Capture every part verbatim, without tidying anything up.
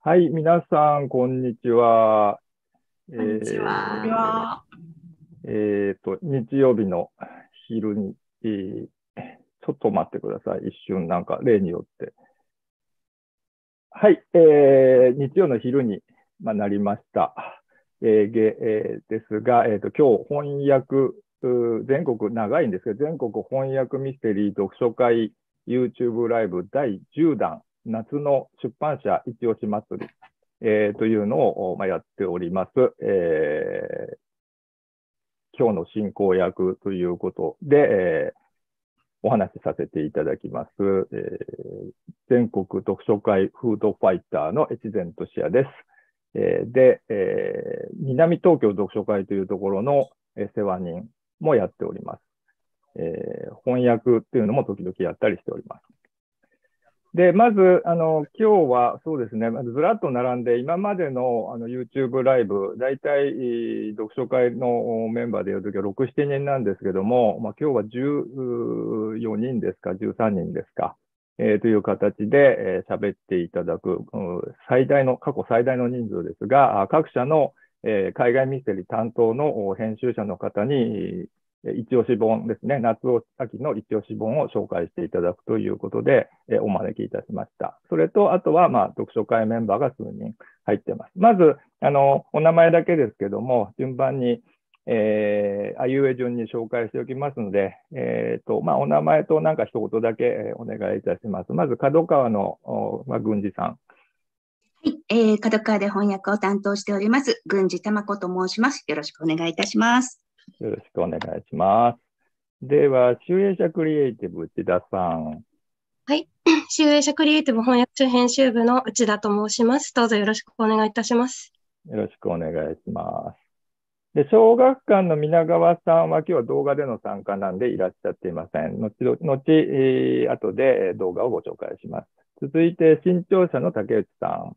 はい、皆さん、こんにちは。えこんにちこんにちーは。 は。 えーと、日曜日の昼に、えーちょっと待ってください。一瞬、なんか例によって。はい、えー日曜の昼に、まあ、なりました。えーげえーですが、えーと、今日翻訳、う全国長いんですけど、全国翻訳ミステリー読書会 YouTube ライブだいじゅうだん、夏の出版社一押し祭り、えーというのを、まあ、やっております。えー今日の進行役ということで、えーお話しさせていただきます。えー全国読書会フードファイターの越前俊也です。えーで、えー南東京読書会というところの世話人もやっております。えー翻訳っていうのも時々やったりしております。で、まず、あの、今日はそうですね、まずずらっと並んで、今までのあの YouTube ライブ、大体えー読書会のメンバーでやるときはろく、ななにんなんですけども、まあ、今日はじゅうよにんですか、じゅうさんにんですか、えーという形で喋、えー、っていただく、うん、最大の、過去最大の人数ですが、各社の、えー海外ミステリー担当の編集者の方に、一押し本ですね、夏秋の一押し本を紹介していただくということで、えお招きいたしました。それと、あとは、まあ、読書会メンバーが数人入っています。まず、あの、お名前だけですけども、順番に、えー、あいうえ順に紹介しておきますので、えーと、まあ、お名前となんか一言だけお願いいたします。まず、角川の、まあ、郡司さん。 はい、えー、角川で翻訳を担当しております、郡司玉子と申します。よろしくお願いいたします。 よろしくお願いします。では、集英社クリエイティブ内田さん。 はい。集英社クリエイティブ翻訳編集部の内田と申します。どうぞよろしくお願いいたします。 よろしくお願いします。で、小学館の皆川さんは今日は動画での参加なんでいらっしゃっていません。後々、えー、後で動画をご紹介します。続いて、新潮社の竹内さん。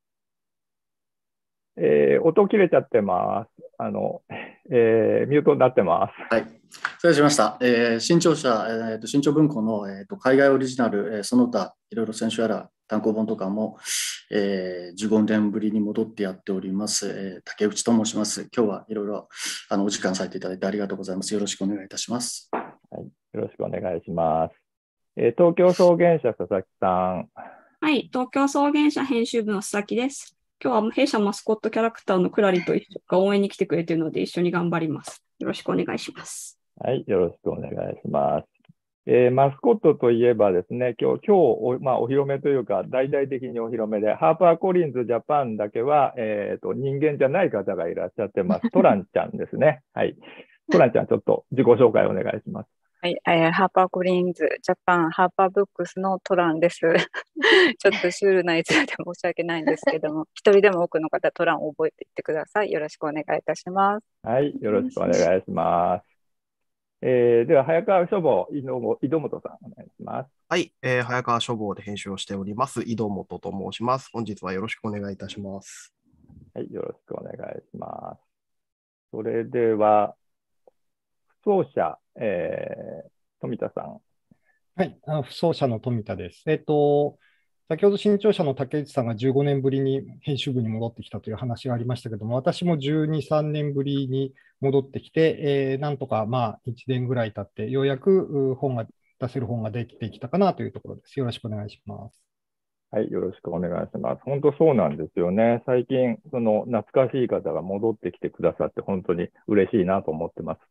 えー、音切れちゃってます。あの、えー、ミュートになってます。 はい、失礼しました。えー、新潮社、えーと、新潮文庫の、えーと、海外オリジナル、えー、その他、いろいろ選手やら単行本とかも、えー、じゅうごねんぶりに戻ってやっております、えー、竹内と申します。今日はいろいろあのお時間させていただいてありがとうございます。よろしくお願いいたします。 はい、よろしくお願いします。えー、東京草原社佐々木さん。 はい、東京草原社編集部の佐々木です。今日は弊社マスコットキャラクターのクラリと一緒が応援に来てくれているので一緒に頑張ります。よろしくお願いします。 はい、よろしくお願いします。えー、マスコットといえばですね、今日、今日お、まあ、お披露目というか、大々的にお披露目で、ハーパーコリンズジャパンだけは、えーと、人間じゃない方がいらっしゃってます。トランちゃんですね。はい。トランちゃん、ちょっと自己紹介お願いします。 はい、えー、ハーパーコリンズジャパンハーパーブックスのトランです。ちょっとシュールな逸話で申し訳ないんですけども、一人でも多くの方、トランを覚えていってください。よろしくお願いいたします。 はい、よろしくお願いします。えー、では、早川書房、井本井戸本さん、お願いします。 はい、えー、早川書房で編集をしております、井戸本と申します。本日はよろしくお願いいたします。 はい、よろしくお願いします。それでは、不走者、えー、富田さん。 はい、あの不走者の富田です。えっと、先ほど新潮社の竹内さんがじゅうごねんぶりに編集部に戻ってきたという話がありましたけども、私もじゅうに、さんねんぶりに戻ってきて、えー、なんとかまあいちねんぐらい経って、ようやく本が出せる本ができてきたかなというところです。よろしくお願いします。 はい、よろしくお願いします。本当そうなんですよね。最近、その懐かしい方が戻ってきてくださって、本当に嬉しいなと思ってます。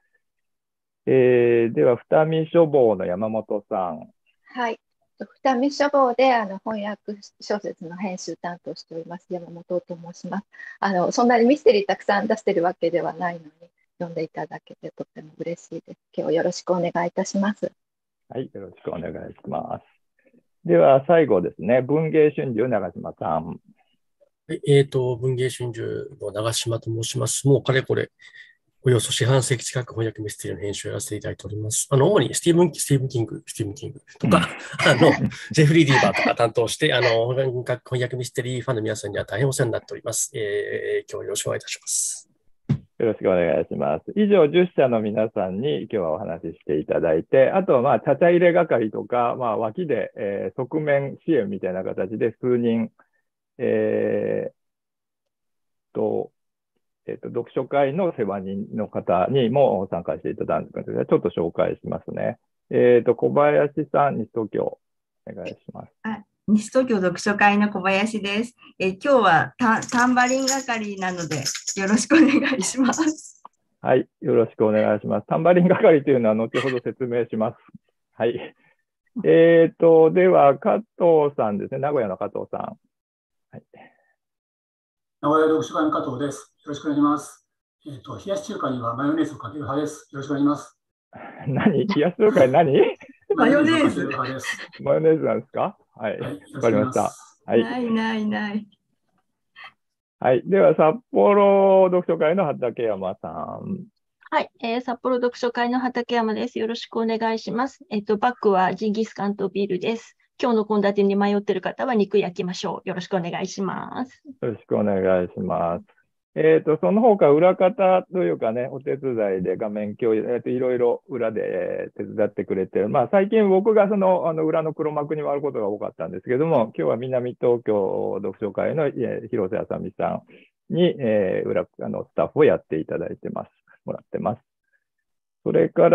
えー、では、二見書房の山本さん。 はい。二見書房であの翻訳小説の編集担当しております山本と申します。あのそんなにミステリーたくさん出してるわけではないのに読んでいただけてとっても嬉しいです。今日よろしくお願いいたします。 はい、よろしくお願いします。では最後ですね、文芸春秋長島さん。 はい、えっと、文芸春秋の長島と申します。もうかれこれおよそ四半世紀近く翻訳ミステリーの編集をやらせていただいております。あの、主にスティーブン、スティーブン・キング、スティーブン・キングとか、あの、ジェフリー・ディーバーとか担当して、あの、翻訳ミステリーファンの皆さんには大変お世話になっております。えー、今日はよろしくお願いいたします。 よろしくお願いします。以上、じゅっ社の皆さんに今日はお話ししていただいて、あとはまあ、ちゃちゃ入れ係とか、まあ、脇で、えー、側面支援みたいな形で数人、 えーと、えっと、読書会の世話人の方にも参加していただいて、ちょっと紹介しますね。えっと、小林さん、西東京、お願いします。 あ、西東京読書会の小林です。え今日はタタンバリン係なので、よろしくお願いします。 はい、よろしくお願いします。タンバリン係というのは後ほど説明します。はい。えっと、では、加藤さんですね。名古屋の加藤さん。はい、 名古屋読書会の加藤です。よろしくお願いします。えっと、冷やし中華にはマヨネーズをかける派です。よろしくお願いします。 何冷やし中華に何マヨネーズ。 マヨネーズなんですか？はい。わ、はい、かりました。はい。 ないないない。 はい。では、札幌読書会の畠山さん。 はい、えー、札幌読書会の畠山です。よろしくお願いします。えっと、バックはジンギスカンとビールです。今日の献立に迷っている方は肉焼きましょう。よろしくお願いします。 よろしくお願いします。えっと、その他、裏方というかね、お手伝いで画面共有、えっと、いろいろ裏で手伝ってくれてる。まあ、最近僕がその、あの、裏の黒幕に割ることが多かったんですけども、今日は南東京読書会の、え広瀬あさみさんに、えー、裏、あの、スタッフをやっていただいてます。もらってます。それから、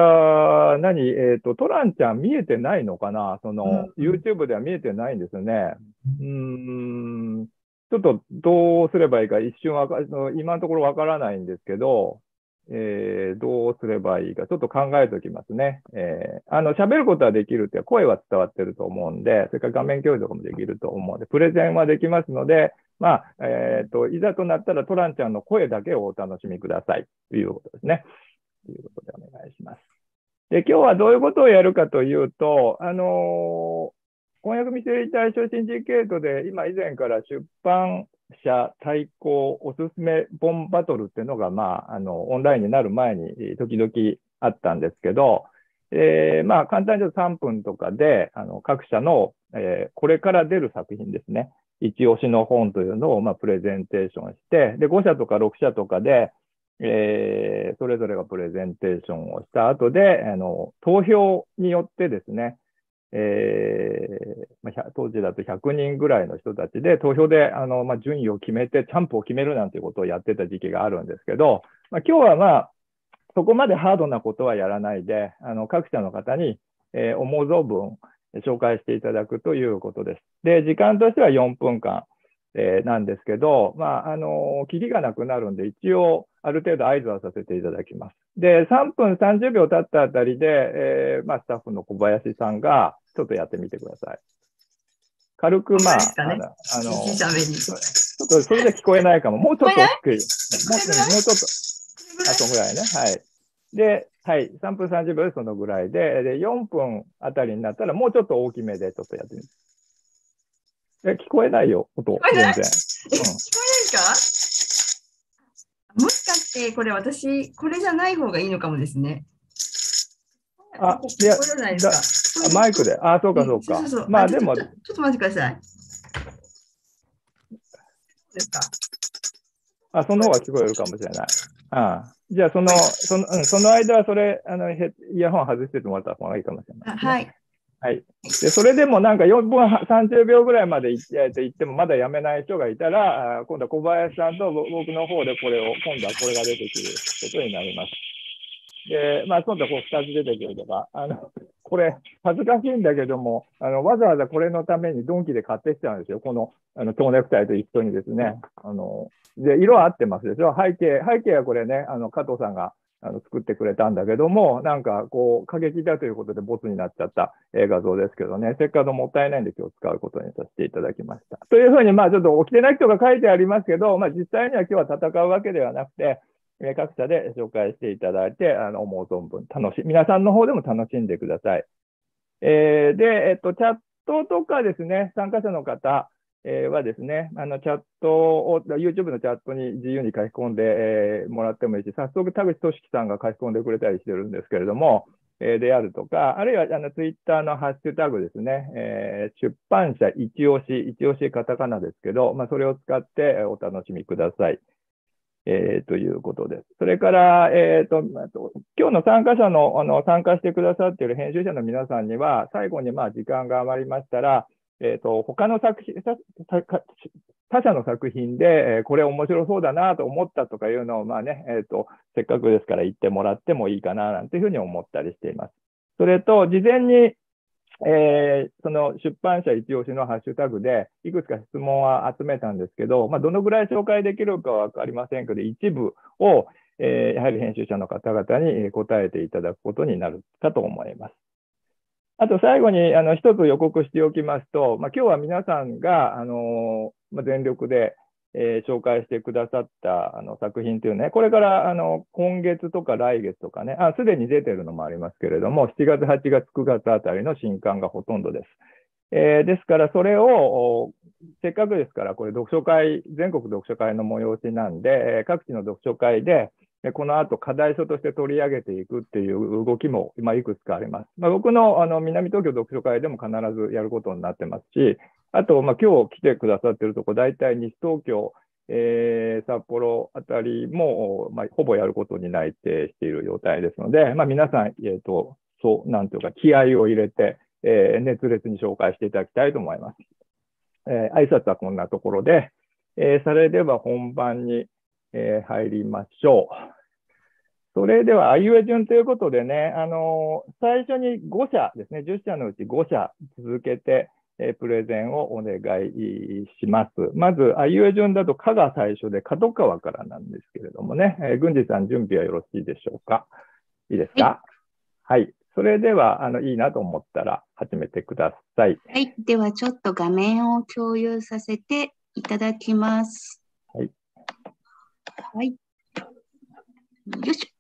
何、えっと、トランちゃん見えてないのかな？その、うん、YouTube では見えてないんですよね。うーん。ちょっとどうすればいいか一瞬わか、今のところわからないんですけど、えー、どうすればいいかちょっと考えておきますね。えー、あの、喋ることはできるって、声は伝わってると思うんで、それから画面共有とかもできると思うんで、プレゼンはできますので、まあ、えっと、いざとなったらトランちゃんの声だけをお楽しみくださいということですね。ということでお願いします。で、今日はどういうことをやるかというと、あのー、翻訳ミステリー大賞シンジケートで今以前から出版社対抗おすすめ本バトルっていうのが、まあ、あの、オンラインになる前に時々あったんですけど、えー、まあ、簡単に言うとさんぷんとかで、あの、各社の、えー、これから出る作品ですね。一押しの本というのを、まあ、プレゼンテーションして、で、ごしゃとかろくしゃとかで、えー、それぞれがプレゼンテーションをした後で、あの、投票によってですね、えーまあ、当時だとひゃくにんぐらいの人たちで投票であの、まあ、順位を決めてチャンプを決めるなんていうことをやってた時期があるんですけど、まあ、今日はまあそこまでハードなことはやらないで、あの各社の方に、えー、思う存分紹介していただくということです。で、時間としてはよんぷんかん、えー、なんですけど、まあ、あのキリがなくなるんで一応ある程度合図はさせていただきます。で、さんぷんさんじゅうびょう経ったあたりで、えーまあ、スタッフの小林さんがちょっとやってみてください。軽く、まあ、あの、あのちょっとそれで聞こえないかも。もうちょっと大きく。もう、もうちょっと、あとぐらいね。はい。で、はい。さんぷんさんじゅうびょうでそのぐらいで、で、よんぷんあたりになったらもうちょっと大きめでちょっとやってみて。え、聞こえないよ、音。全然。え、聞こえないか？もしかしてこれ私、これじゃない方がいいのかもですね。 あ、いや、だあマイクで。あ、そうか、そうか。そうそうそう、まあ、でもちょ。ちょっと待ってください。ですか？ あ、その方が聞こえるかもしれない。ああじゃあ、その、その、うん、その間はそれ、あの、イヤホン外しててもらった方がいいかもしれない、ね。 はい。 はい。で、それでもなんかよんぷんさんじゅうびょうぐらいまで行ってもまだやめない人がいたら、今度は小林さんと僕の方でこれを、今度はこれが出てくることになります。で、まあ、今度はこうふたつ出てくるとか、あの、これ、恥ずかしいんだけども、あの、わざわざこれのためにドンキで買ってきたんですよ。この、あの、蝶ネクタイと一緒にですね。あの、で、色合ってますでしょ。背景、背景はこれね、あの、加藤さんが、あの、作ってくれたんだけども、なんか、こう、過激だということでボツになっちゃった画像ですけどね、せっかくもったいないんで今日使うことにさせていただきました。というふうに、まあ、ちょっと起きてない人が書いてありますけど、まあ、実際には今日は戦うわけではなくて、各社で紹介していただいて、あの、思う存分楽しい、皆さんの方でも楽しんでください。えー、で、えっと、チャットとかですね、参加者の方、えー、はですね、あの、チャットを、YouTube のチャットに自由に書き込んで、えー、もらってもいいし、早速、田口俊樹さんが書き込んでくれたりしてるんですけれども、えー、であるとか、あるいは、あの、Twitter のハッシュタグですね、えー、出版社一押し、一押しカタカナですけど、まあ、それを使ってお楽しみください。えー、ということです。それから、えーと、今日の参加者の、あの参加してくださっている編集者の皆さんには、最後にまあ時間が余りましたら、 えっと、他の作品、他社の作品で、これ面白そうだなと思ったとかいうのを、まあね、えっと、せっかくですから言ってもらってもいいかな、なんていうふうに思ったりしています。それと、事前に、えー、その出版社一押しのハッシュタグで、いくつか質問は集めたんですけど、まあ、どのぐらい紹介できるかはわかりませんけど、一部を、えー、やはり編集者の方々に答えていただくことになるかと思います。あと最後にあの一つ予告しておきますと、まあ、今日は皆さんがあの、まあ、全力で、えー、紹介してくださったあの作品というね、これからあの今月とか来月とかね、あ、すでに出てるのもありますけれども、しちがつ、はちがつ、くがつあたりの新刊がほとんどです。えー、ですから、それをせっかくですから、これ読書会、全国読書会の催しなんで、各地の読書会で、この後課題書として取り上げていくっていう動きも今いくつかあります。まあ、僕のあの南東京読書会でも必ずやることになってますし、あと、まあ、今日来てくださってるとこ、大体西東京、えー、札幌あたりも、まあ、ほぼやることに内定している状態ですので、まあ、皆さん、えっと、そう、なんていうか、気合を入れて、えー、熱烈に紹介していただきたいと思います。えー、挨拶はこんなところで、えー、それでは本番に、えー、入りましょう。それでは、あいうえ順ということでね、あのー、最初にご社ですね、じゅっ社のうちご社続けて、えー、プレゼンをお願いします。まず、あいうえ順だと、かが最初で、角川からなんですけれどもね、えー、郡司さん、準備はよろしいでしょうか。いいですか？はい。はい、それでは、あの、いいなと思ったら始めてください。 はい。では、ちょっと画面を共有させていただきます。 はい。 はい。よいしょ。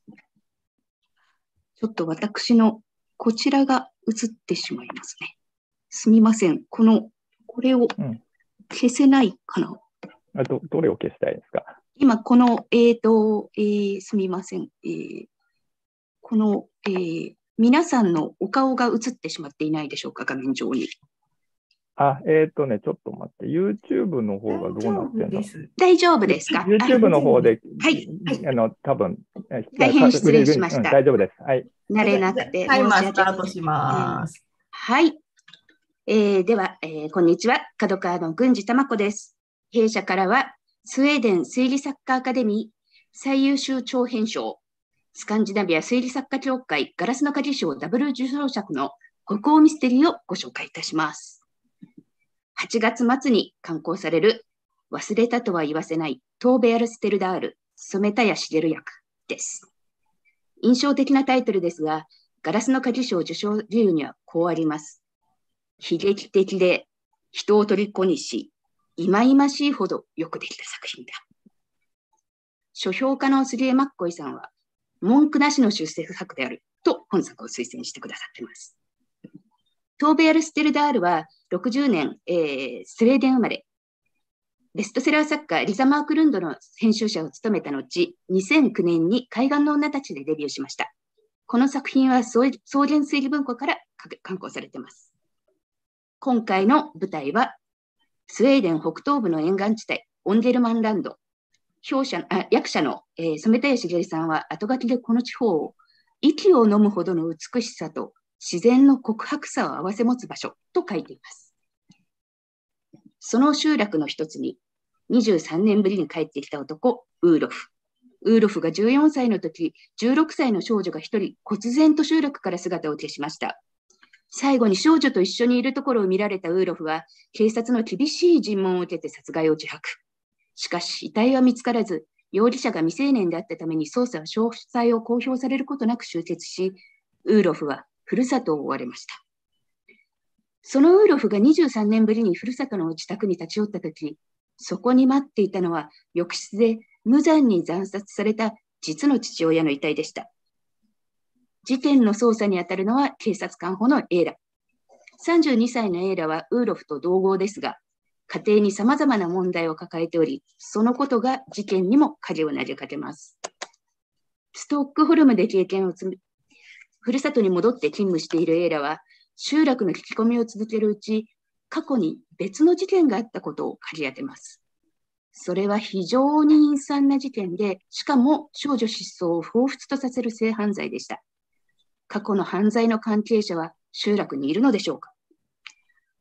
ちょっと私のこちらが映ってしまいますね。すみません。この、これを消せないかな。 うん、ど, どれを消したいですか？ 今、この、えっと、えー、すみません。えー、この、えー、皆さんのお顔が映ってしまっていないでしょうか、画面上に。 あ、えっとね、ちょっと待って、YouTube の方がどうなってんの？ 大丈夫ですか？ YouTube の方で、 はい。 あの、多分大変失礼しました。 うん、大丈夫です。はい。 慣れなくて。 タイマースタートします。 はい。えー、では、えー、こんにちは。角川の郡司珠子です。弊社からは、スウェーデン推理作家アカデミー最優秀長編賞、スカンジナビア推理作家協会ガラスの果実賞ダブル受賞作の北欧ミステリーをご紹介いたします。はちがつ末に刊行される忘れたとは言わせないトーベ・アルステルダール染田谷茂役です。印象的なタイトルですが、ガラスの果実賞受賞理由にはこうあります。悲劇的で人を虜にし、忌々しいほどよくできた作品だ。書評家の杉江マッコイさんは、文句なしの出世作であると本作を推薦してくださっています。トーベ・アルステルダールはろくじゅうねん、えー、スウェーデン生まれ、ベストセラー作家リザ・マークルンドの編集者を務めた後、にせんきゅうねんに海岸の女たちでデビューしました。この作品は草原推理文庫から刊行されています。今回の舞台は、スウェーデン北東部の沿岸地帯、オンデルマンランド。表者あ役者の、えー、染田谷茂さんは後書きでこの地方を息を飲むほどの美しさと自然の告白さを併せ持つ場所と書いています。その集落の一つににじゅうさんねんぶりに帰ってきた男、ウーロフ。ウーロフがじゅうよんさいの時、じゅうろくさいの少女が一人、忽然と集落から姿を消しました。最後に少女と一緒にいるところを見られたウーロフは、警察の厳しい尋問を受けて殺害を自白。しかし、遺体は見つからず、容疑者が未成年であったために捜査は詳細を公表されることなく終結し、ウーロフはふるさとを追われました。そのウーロフがにじゅうさんねんぶりにふるさとの自宅に立ち寄ったとき、そこに待っていたのは、浴室で無残に惨殺された実の父親の遺体でした。事件の捜査に当たるのは警察官補のエーラ。さんじゅうにさいのエーラはウーロフと同郷ですが、家庭に様々な問題を抱えており、そのことが事件にも影を投げかけます。ストックホルムで経験を積み、ふるさとに戻って勤務しているエーラは、集落の聞き込みを続けるうち、過去に別の事件があったことを嗅ぎ当てます。それは非常に陰惨な事件で、しかも少女失踪を彷彿とさせる性犯罪でした。過去の犯罪の関係者は集落にいるのでしょうか？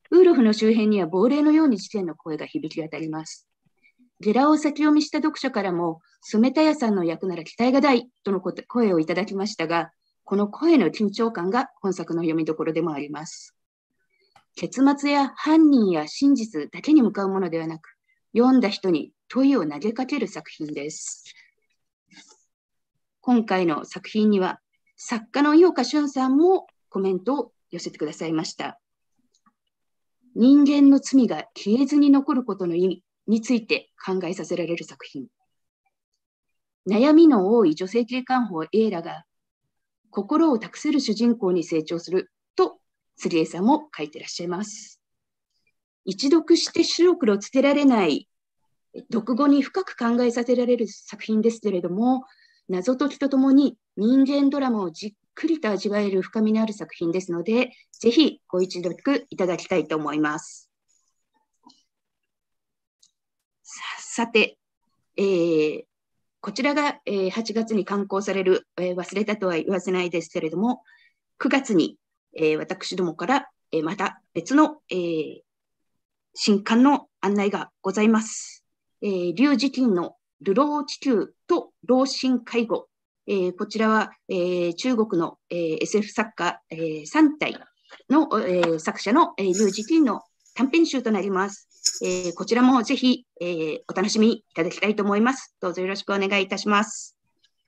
ウーロフの周辺には亡霊のように事件の声が響き渡ります。ゲラを先読みした読者からも、染田屋さんの役なら期待が大との声をいただきましたが、この声の緊張感が本作の読みどころでもあります。結末や犯人や真実だけに向かうものではなく、読んだ人に問いを投げかける作品です。今回の作品には、作家の井岡俊さんもコメントを寄せてくださいました。人間の罪が消えずに残ることの意味について考えさせられる作品。悩みの多い女性警官補エイラが心を託せる主人公に成長すると釣り江さんも書いてらっしゃいます。一読して白黒つけられない読後に深く考えさせられる作品ですけれども、謎解きとともに人間ドラマをじっくりと味わえる深みのある作品ですので、ぜひご一読いただきたいと思います。さ、さて、えー、こちらが、えー、はちがつに刊行される、えー、忘れたとは言わせないですけれども、くがつに、えー、私どもから、えー、また別の、えー、新刊の案内がございます。えー、劉慈欣の流浪地球と老人介護。えー、こちらは、えー、中国の、えー、エスエフ 作家、えー、さん体の、えー、作者の、えー、劉慈欣の短編集となります。えー、こちらもぜひ、えー、お楽しみいただきたいと思います。どうぞよろしくお願いいたします。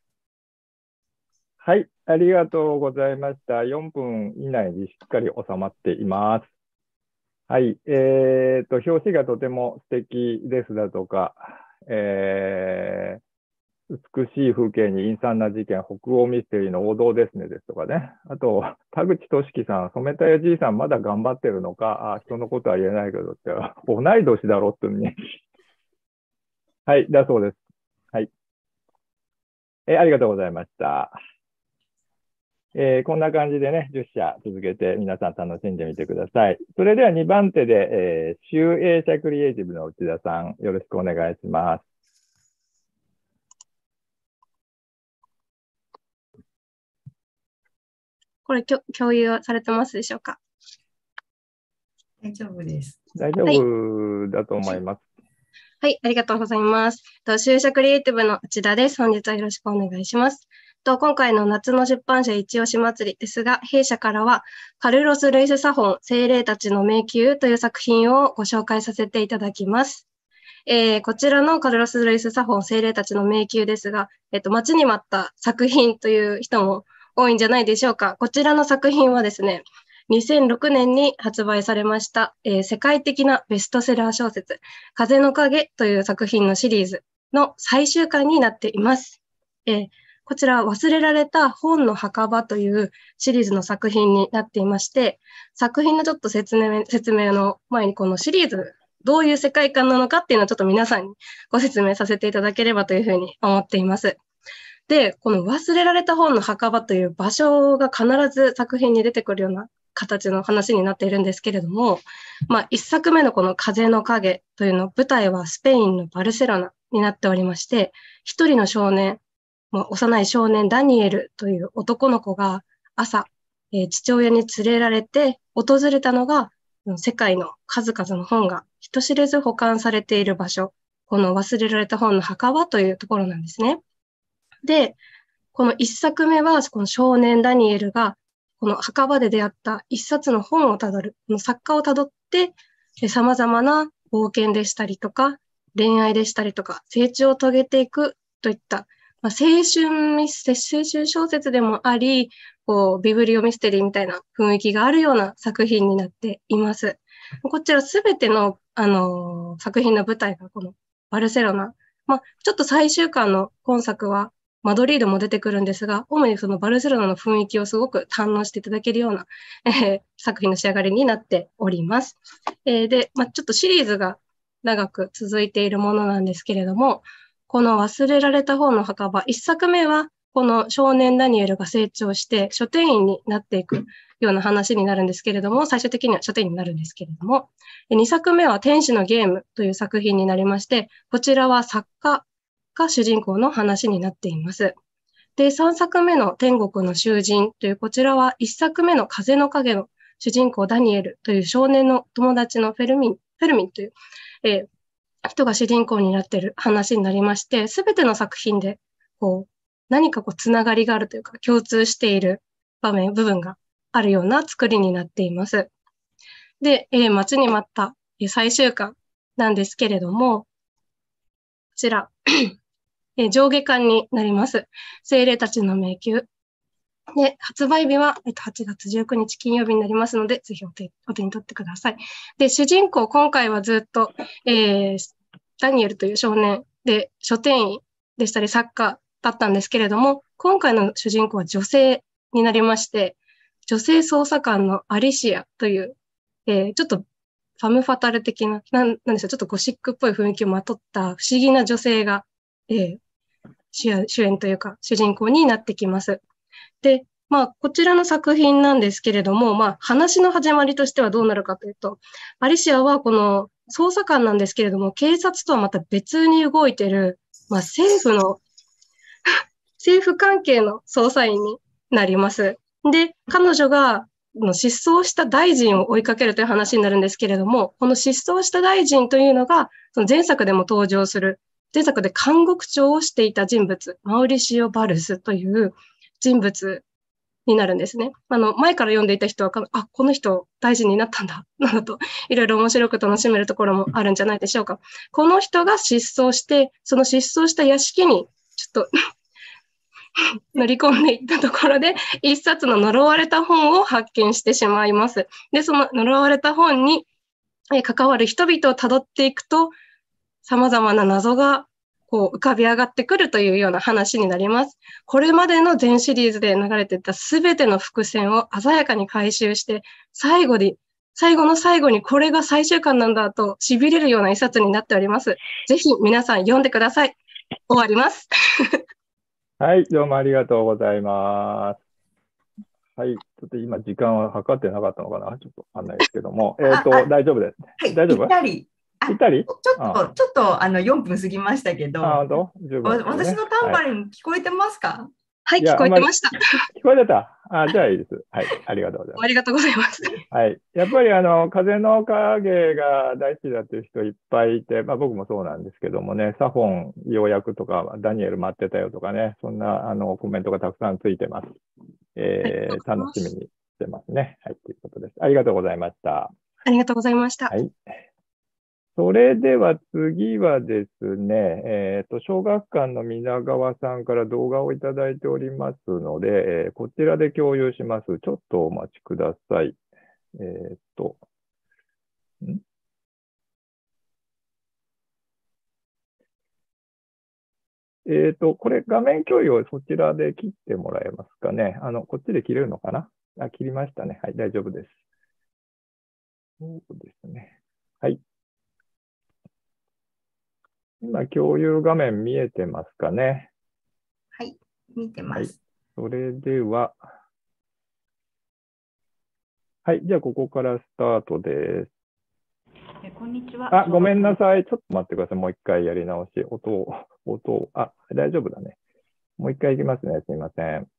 はい、ありがとうございました。よんぷん以内にしっかり収まっています。はい、えーと、表紙がとても素敵ですだとか、えー美しい風景に陰惨な事件、北欧ミステリーの王道ですねですとかね。あと、田口俊樹さん、染田屋じいさんまだ頑張ってるのか、あ人のことは言えないけどって、同い年だろっていうのに。はい、だそうです。はい。え、ありがとうございました。えー、こんな感じでね、じゅっ社続けて皆さん楽しんでみてください。それではにばん手で、えー、集英社クリエイティブの内田さん、よろしくお願いします。 これ、共有されてますでしょうか？ 大丈夫です。 大丈夫だと思います。 はい、はい、ありがとうございます。集社クリエイティブの内田です。本日はよろしくお願いします。と今回の夏の出版社一押し祭りですが、弊社からはカルロス・ルイス・サフォン、精霊たちの迷宮という作品をご紹介させていただきます。えー、こちらのカルロス・ルイス・サフォン、精霊たちの迷宮ですが、えっと、待ちに待った作品という人も多いんじゃないでしょうか。こちらの作品はですね、にせんろくねんに発売されました、えー、世界的なベストセラー小説、風の影という作品のシリーズの最終巻になっています。えー、こちら、忘れられた本の墓場というシリーズの作品になっていまして、作品のちょっと説明、説明の前にこのシリーズ、どういう世界観なのかっていうのをちょっと皆さんにご説明させていただければというふうに思っています。で、この忘れられた本の墓場という場所が必ず作品に出てくるような形の話になっているんですけれども、まあ、一作目のこの風の影というの舞台はスペインのバルセロナになっておりまして、一人の少年、まあ、幼い少年ダニエルという男の子が朝、えー、父親に連れられて訪れたのが世界の数々の本が人知れず保管されている場所、この忘れられた本の墓場というところなんですね。で、この一作目は、この少年ダニエルが、この墓場で出会った一冊の本をたどる、この作家をたどって、様々な冒険でしたりとか、恋愛でしたりとか、成長を遂げていくといった、まあ、青春ミス、青春小説でもあり、こう、ビブリオミステリーみたいな雰囲気があるような作品になっています。こちらすべての、あのー、作品の舞台がこのバルセロナ。まあ、ちょっと最終巻の今作は、マドリードも出てくるんですが、主にそのバルセロナの雰囲気をすごく堪能していただけるような、えー、作品の仕上がりになっております。えー、で、まあ、ちょっとシリーズが長く続いているものなんですけれども、この忘れられた本の墓場、一作目はこの少年ダニエルが成長して書店員になっていくような話になるんですけれども、最終的には書店員になるんですけれども、二作目は天使のゲームという作品になりまして、こちらは作家が主人公の話になっています。で、三作目の天国の囚人という、こちらは一作目の風の影の主人公ダニエルという少年の友達のフェルミン、フェルミンという、えー、人が主人公になっている話になりまして、すべての作品でこう何かこうつながりがあるというか共通している場面、部分があるような作りになっています。で、えー、待ちに待った最終巻なんですけれども、こちら、えー、上下巻になります。精霊たちの迷宮。で、発売日は、えっと、はちがつじゅうくにち金曜日になりますので、ぜひお手、お手に取ってください。で、主人公、今回はずっと、えー、ダニエルという少年で、書店員でしたり、作家だったんですけれども、今回の主人公は女性になりまして、女性捜査官のアリシアという、えー、ちょっとファムファタル的な、なん、なんでしょう、ちょっとゴシックっぽい雰囲気をまとった不思議な女性が、えー、主演というか、主人公になってきます。で、まあ、こちらの作品なんですけれども、まあ、話の始まりとしてはどうなるかというと、アリシアはこの捜査官なんですけれども、警察とはまた別に動いている、まあ、政府の、政府関係の捜査員になります。で、彼女が失踪した大臣を追いかけるという話になるんですけれども、この失踪した大臣というのが、その前作でも登場する、前作で監獄長をしていた人物、マウリシオ・バルスという人物になるんですね。あの、前から読んでいた人は、あ、この人大臣になったんだ、などと、いろいろ面白く楽しめるところもあるんじゃないでしょうか。この人が失踪して、その失踪した屋敷に、ちょっと乗り込んでいったところで、一冊の呪われた本を発見してしまいます。で、その呪われた本に関わる人々をたどっていくと、様々な謎がこう浮かび上がってくるというような話になります。これまでの全シリーズで流れていたすべての伏線を鮮やかに回収して、最後に、最後の最後にこれが最終巻なんだと痺れるような一冊になっております。ぜひ皆さん読んでください。終わります。 はい、どうもありがとうございます。はい、ちょっと今時間は測ってなかったのかな、ちょっとわかんないですけども、えっと、大丈夫です。 はい、 大丈夫？ ぴったり。 ぴったり？ ちょっと、ちょっとあのよんぷん過ぎましたけど、 あ、どう？十分ですね。 私のタンバリン聞こえてますか？ はい、聞こえてました。 聞こえてた。あ、じゃあいいです。はい、ありがとうございます。 ありがとうございます。 はい。やっぱりあの、風の影が大好きだっていう人いっぱいいて、まあ僕もそうなんですけどもね、サフォンようやくとか、ダニエル待ってたよとかね、そんなあのコメントがたくさんついてます。えー、楽しみにしてますね。はい、ということです。ありがとうございました。 ありがとうございました。 はい。それでは次はですね、えっと、小学館の皆川さんから動画をいただいておりますので、えー、こちらで共有します。ちょっとお待ちください。えっと、んえっと、これ画面共有をそちらで切ってもらえますかね。あの、こっちで切れるのかな？あ、切りましたね。はい、大丈夫です。そうですね。はい。今、共有画面見えてますかね。 はい、見てます。 はい、それでは、はい、じゃあここからスタートです。 えこんにちは。 あ、ごめんなさい。ちょっと待ってください。もう一回やり直し。音を、音を、あ、大丈夫だね。もう一回いきますね。すみません。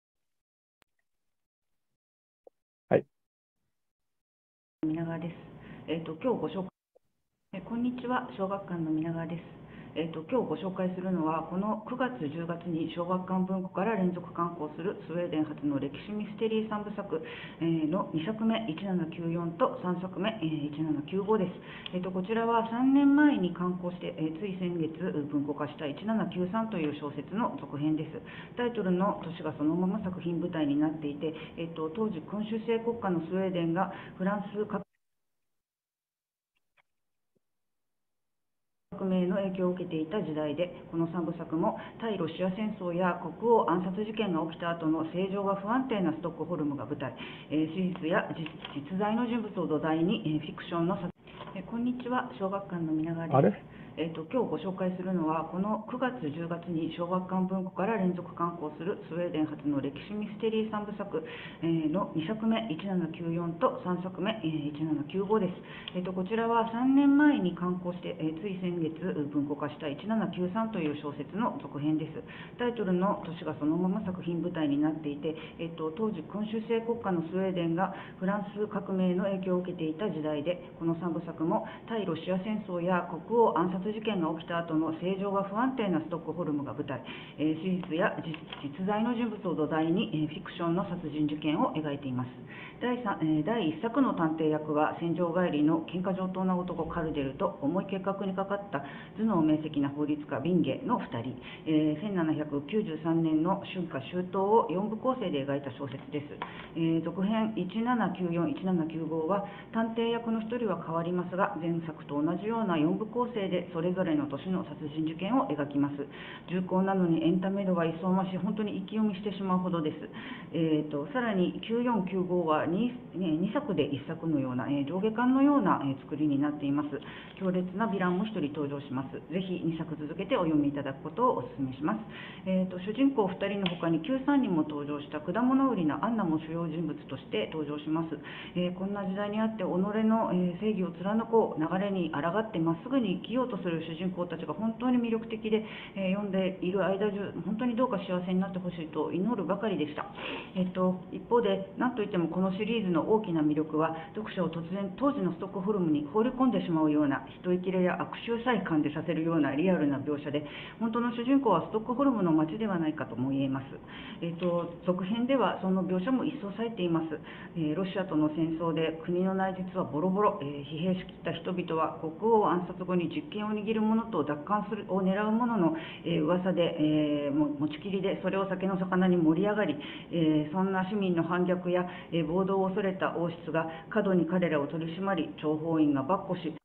はい。 皆川です。えっと、今日ご紹介、えこんにちは。小学館の皆川です。えっと、今日ご紹介するのは、このくがつじゅうがつに小学館文庫から連続刊行するスウェーデン初の歴史ミステリーさんぶさくのにさくめいちななきゅうよんとさんさくめいちななきゅうごです。えっと、こちらはさんねんまえに刊行して、えつい先月文庫化したいちななきゅうさんという小説の続編です。タイトルの年がそのまま作品舞台になっていて、えっと、当時君主制国家のスウェーデンがフランス革革命の影響を受けていた時代で、このさんぶさくも対ロシア戦争や国王暗殺事件が起きた後の政情が不安定なストックホルムが舞台、えー、史実や 実, 実在の人物を土台に、えー、フィクションの作、えー、こんにちは。小学館の皆川です。 あれえーと、今日ご紹介するのは、このくがつ、じゅうがつに小学館文庫から連続刊行するスウェーデン発の歴史ミステリーさんぶさくのにさくめ、いちななきゅうよんとさんさくめ、いちななきゅうごです。えーと、こちらはさんねんまえに刊行して、えー、つい先月文庫化したいちななきゅうさんという小説の続編です。タイトルの都市がそのまま作品舞台になっていて、えーと、当時君主制国家のスウェーデンがフランス革命の影響を受けていた時代で、このさんぶさくも対ロシア戦争や国王暗殺事件が起きた後の政情が不安定なストックホルムが舞台、えー、史実や 実, 実在の人物を土台に、えー、フィクションの殺人事件を描いています。第, えー、第いっさくの探偵役は戦場帰りの喧嘩上等な男カルデルと重い結核にかかった頭脳明晰な法律家ビンゲのふたり、えー、せんななひゃくきゅうじゅうさんねんの春夏秋冬をよんぶ構成で描いた小説です。えー、続編いちななきゅうよん、いちななきゅうごは探偵役のひとりは変わりますが、前作と同じようなよんぶ構成でそれぞれの年の殺人事件を描きます。重厚なのにエンタメ度が一層増し、本当に一気読みしてしまうほどです。えー、とさらにきゅうよんきゅうごは 2, にさくでいっさくのような、えー、上下巻のような、えー、作りになっています。強烈なヴィランもひとり登場します。ぜひにさく続けてお読みいただくことをお勧めします。えー、と主人公ふたりの他にきゅうさんにんも登場した果物売りのアンナも主要人物として登場します。えー、こんな時代にあって己の、えー、正義を貫こう、流れに抗ってまっすぐに生きようとする主人公たちが本当に魅力的で、えー、読んでいる間中本当にどうか幸せになってほしいと祈るばかりでした。えー、と一方で何といってもこのシリーズの大きな魅力は、読者を突然当時のストックホルムに放り込んでしまうような一息切れや悪臭さえ感じさせるようなリアルな描写で、本当の主人公はストックホルムの街ではないかとも言えます。えー、と続編ではその描写も一層冴えています。えー、ロシアとの戦争で国の内実はボロボロ、えー、疲弊しきった人々は国王暗殺後に実権を握る者と奪還するを狙う者の、えー、噂で、えー、持ちきりでそれを酒の魚に盛り上がり、えー、そんな市民の反逆や、えー、暴動を恐れた王室が過度に彼らを取り締まり、諜報員が跋扈し、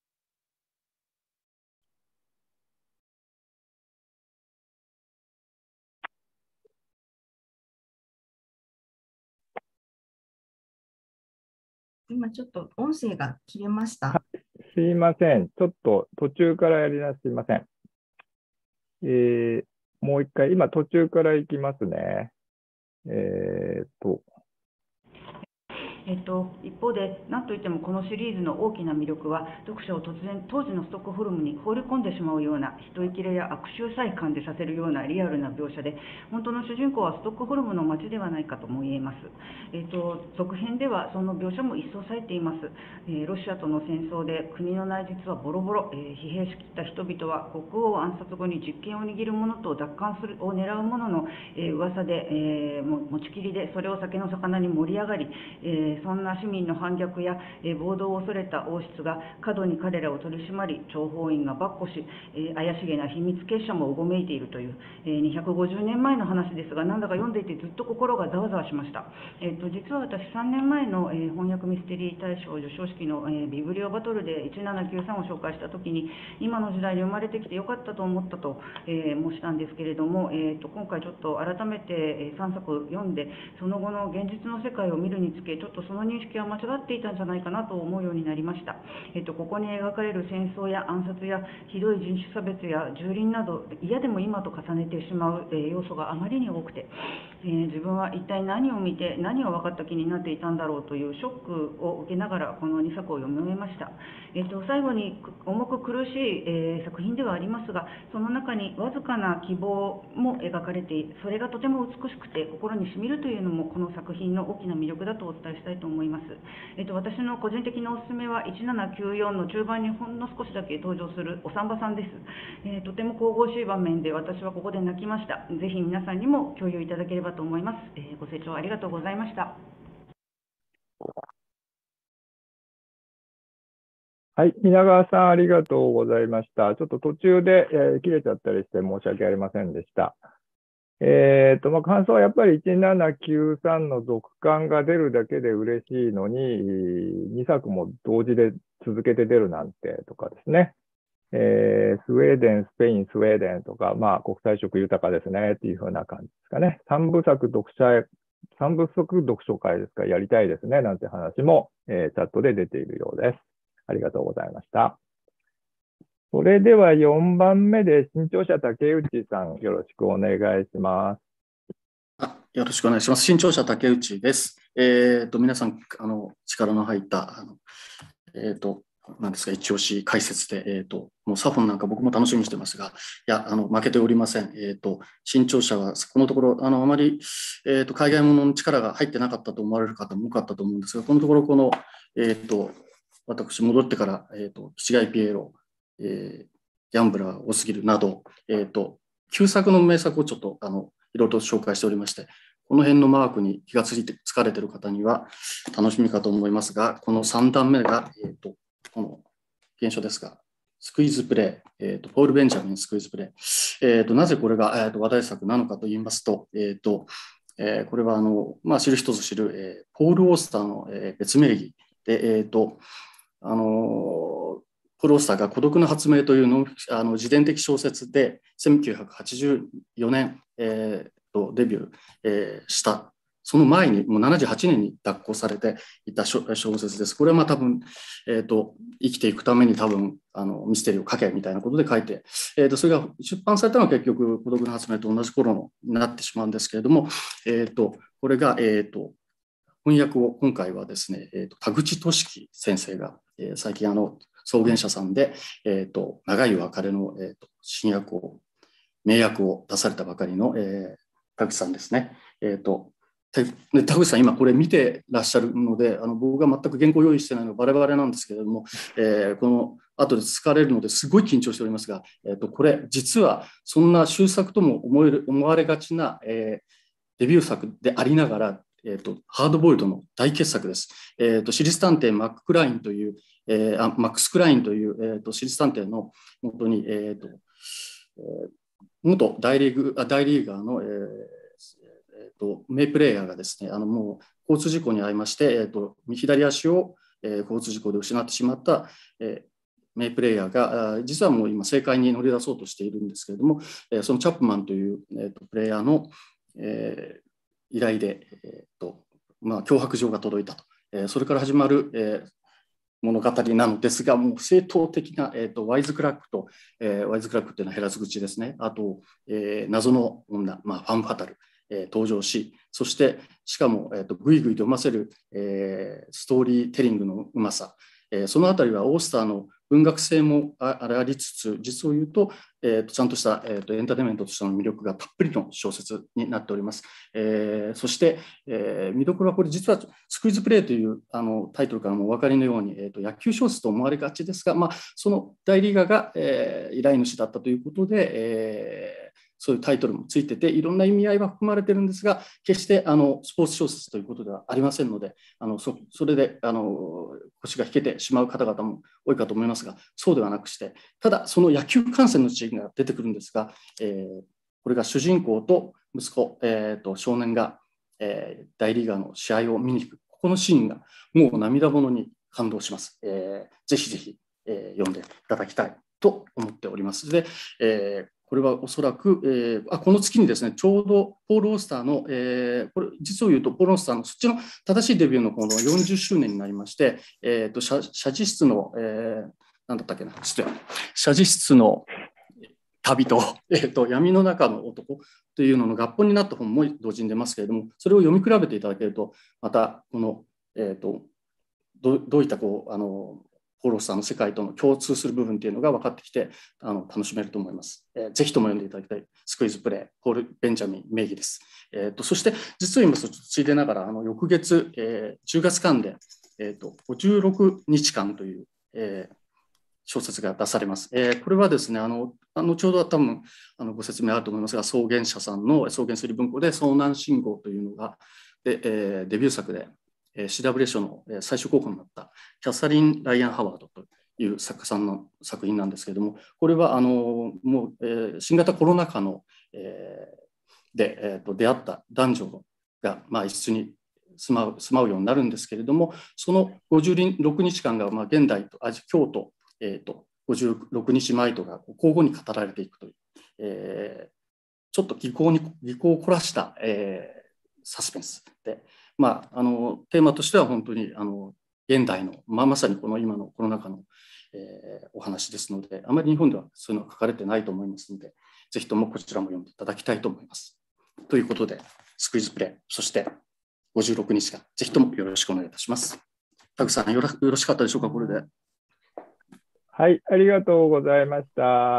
今ちょっと音声が切れました。 すいません。ちょっと途中からやり直す。すいません。えー、もう一回、今途中からいきますね。えー、っと。 えっと、一方で、何といってもこのシリーズの大きな魅力は、読者を突然当時のストックホルムに放り込んでしまうような一息切れや悪臭さえ感じさせるようなリアルな描写で、本当の主人公はストックホルムの街ではないかとも言えます。えっと、続編ではその描写も一層冴えています。えー、ロシアとの戦争で国の内実はボロボロ、えー、疲弊しきった人々は国王暗殺後に実権を握る者と奪還するを狙う者の、えー、噂で、えー、持ちきりでそれを酒の魚に盛り上がり、えーそんな市民の反逆や、えー、暴動を恐れた王室が過度に彼らを取り締まり、諜報員が跋扈し、えー、怪しげな秘密結社もうごめいているという、えー、にひゃくごじゅうねんまえの話ですが、なんだか読んでいてずっと心がざわざわしました。えー、と実は私、さんねんまえの、えー、翻訳ミステリー大賞授賞式の、えー、ビブリオバトルでいちななきゅうさんを紹介したときに、今の時代に生まれてきてよかったと思ったと、えー、申したんですけれども、えー、と今回ちょっと改めて、えー、さんさく読んで、その後の現実の世界を見るにつけ、ちょっとその認識は間違っていたんじゃないかなと思うようになりました。えっと、ここに描かれる戦争や暗殺やひどい人種差別や蹂躙など、嫌でも今と重ねてしまう、えー、要素があまりに多くて、えー、自分は一体何を見て何を分かった気になっていたんだろうというショックを受けながらこのにさくを読み終えました。えっと、最後に重く苦しい、えー、作品ではありますが、その中にわずかな希望も描かれて、それがとても美しくて心にしみるというのもこの作品の大きな魅力だとお伝えしたいと思います。えっと、私の個人的なおすすめはいちななきゅうよんの中盤にほんの少しだけ登場するおさんばさんです。えー、とても神々しい場面で私はここで泣きました。ぜひ皆さんにも共有いただければと思います。えー、ご清聴ありがとうございました。 はい、皆川さんありがとうございました。ちょっと途中で、えー、切れちゃったりして申し訳ありませんでした。えーとまあ、感想はやっぱりいちななきゅうさんの続刊が出るだけで嬉しいのに、にさくも同時で続けて出るなんてとかですね。えー、スウェーデン、スペイン、スウェーデンとか、まあ、国際色豊かですねっていう風な感じですかね。三部作読者、三部作読書会ですか、やりたいですねなんて話も、えー、チャットで出ているようです。ありがとうございました。 それではよんばんめで新潮社竹内さん、よろしくお願いします。 あ、よろしくお願いします。新潮社竹内です。えっと、皆さん、あの、力の入った、あの、えっと、なんですか、一押し解説で、えっと、もうサフォンなんか僕も楽しみにしてますが、いや、あの、負けておりません。えっと、新潮社は、このところ、あの、あまり、えっと、海外ものの力が入ってなかったと思われる方も多かったと思うんですが、このところ、この、えっと、私、戻ってから、えっと、キチガイピエロ、えー、ギャンブラー多すぎるなど、えっと、旧作の名作をちょっと、あの、いろいろと紹介しておりまして、この辺のマークに気がついて、つかれている方には楽しみかと思いますが、このさんだんめが、えっと、この現象ですが、スクイズプレイ、えーと、ポール・ベンジャミンスクイズプレイ、えーと、なぜこれが、えーと、話題作なのかと言いますと、えーとえー、これはあの、まあ、知る人ぞ知る、えー、ポール・オースターの、えー、別名義で、えーとあのー、ポール・オースターが孤独の発明というのあの自伝的小説でせんきゅうひゃくはちじゅうよねん、えーとデビュー、えー、した。その前にもうななじゅうはちねんに脱稿されていた小説です。これはまあ多分、えーと、生きていくために多分あのミステリーを書けみたいなことで書いて、えーと、それが出版されたのは結局孤独の発明と同じ頃のになってしまうんですけれども、えーと、これが、えーと、翻訳を今回はですね、えーと、田口俊樹先生が、えー、最近あの草原社さんで、えーと、長い別れの、えーと、新訳を名訳を出されたばかりの、えー、田口さんですね。えーと田口さん、今これ見てらっしゃるので、あの僕が全く原稿用意してないのはバレバレなんですけれども、えー、この後で疲れるのですごい緊張しておりますが、えー、とこれ実はそんな終作とも思える思われがちな、えー、デビュー作でありながら、えー、とハードボイルドの大傑作です。えー、と私立探偵マック・クラインという、えー、あマックス・クラインという、えー、と私立探偵の元に、えーとえー、元大リーグあ大リーガーの、えーえー、と名プレーヤーがですね、あのもう交通事故に遭いまして、えー、と左足を、えー、交通事故で失ってしまった、えー、名プレーヤーが実はもう今政界に乗り出そうとしているんですけれども、えー、そのチャップマンという、えー、とプレイヤーの、えー、依頼で、えーとまあ、脅迫状が届いたと、えー、それから始まる、えー物語なのですが、もう正統的な、えー、とワイズクラックと、えー、ワイズクラックっていうのは減らず口ですね。あと、えー、謎の女、まあ、ファンファタル、えー、登場し、そしてしかも、えー、とぐいぐいと読ませる、えー、ストーリーテリングのうまさ、えー、そのあたりはオースターの文学性も あ, ありつつ、実を言うと、えー、とちゃんとした、えー、とエンターテインメントとしての魅力がたっぷりの小説になっております。えー、そして、えー、見どころはこれ実はスクイズプレイというあのタイトルからもお分かりのように、えー、と野球小説と思われがちですが、まあ、その大リーガーが、えー、依頼主だったということで、えーそういうタイトルもついてて、いろんな意味合いは含まれてるんですが、決してあのスポーツ小説ということではありませんので、あの そ, それであの腰が引けてしまう方々も多いかと思いますが、そうではなくして、ただその野球観戦のシーンが出てくるんですが、えー、これが主人公と息子、えー、と少年が、えー、大リーガーの試合を見に行く、ここのシーンがもう涙ものに感動します。えー、ぜひぜひ、えー、読んでいただきたいと思っております。で、えーこれはおそらく、えー、あこの月にですね、ちょうどポール・オースターの、えー、これ実を言うと、ポール・オースターのそっちの正しいデビューのこのよんじゅっしゅうねんになりまして、えー、と写写実室の、えー、なんだったっけな、ちょっと写実室の旅と、えー、と闇の中の男というのの合本になった本も同時に出ますけれども、それを読み比べていただけると、またこの、えー、と ど, どういったこうあのポール・オースターの世界との共通する部分というのが分かってきて、あの楽しめると思います。えー、ぜひとも読んでいただきたいスクイズプレイ、ポール・ベンジャミン名義です。えー、とそして実を言いますと、ついでながらあの翌月、えー、じゅうがつかんで、えー、とごじゅうろくにちかんという、えー、小説が出されます。えー、これはですね、あの後ほどは多分あのご説明あると思いますが、草原社さんの草原推理文庫で遭難信号というのがで、えー、デビュー作でシーダブリュー 賞の最終候補になったキャサリン・ライアン・ハワードという作家さんの作品なんですけれども、これはあのもう、えー、新型コロナ禍の、えー、で、えー、と出会った男女が、まあ、一緒に住まう、住まうようになるんですけれども、そのごじゅうろくにちかんが、まあ、現代とあ京都、えー、とごじゅうろくにちまえとが交互に語られていくという、えー、ちょっと技巧に技巧を凝らした、えー、サスペンスで、まあ、あのテーマとしては本当にあの現代の、まあ、まさにこの今のコロナ禍の、 えー、お話ですので、あまり日本ではそういうのが書かれてないと思いますので、ぜひともこちらも読んでいただきたいと思います。ということで、スクイズプレイ、そしてごじゅうろくにちかん、ぜひともよろしくお願いいたします。田口さん、よろ、よろしかったでしょうか、これで。 はい、ありがとうございました。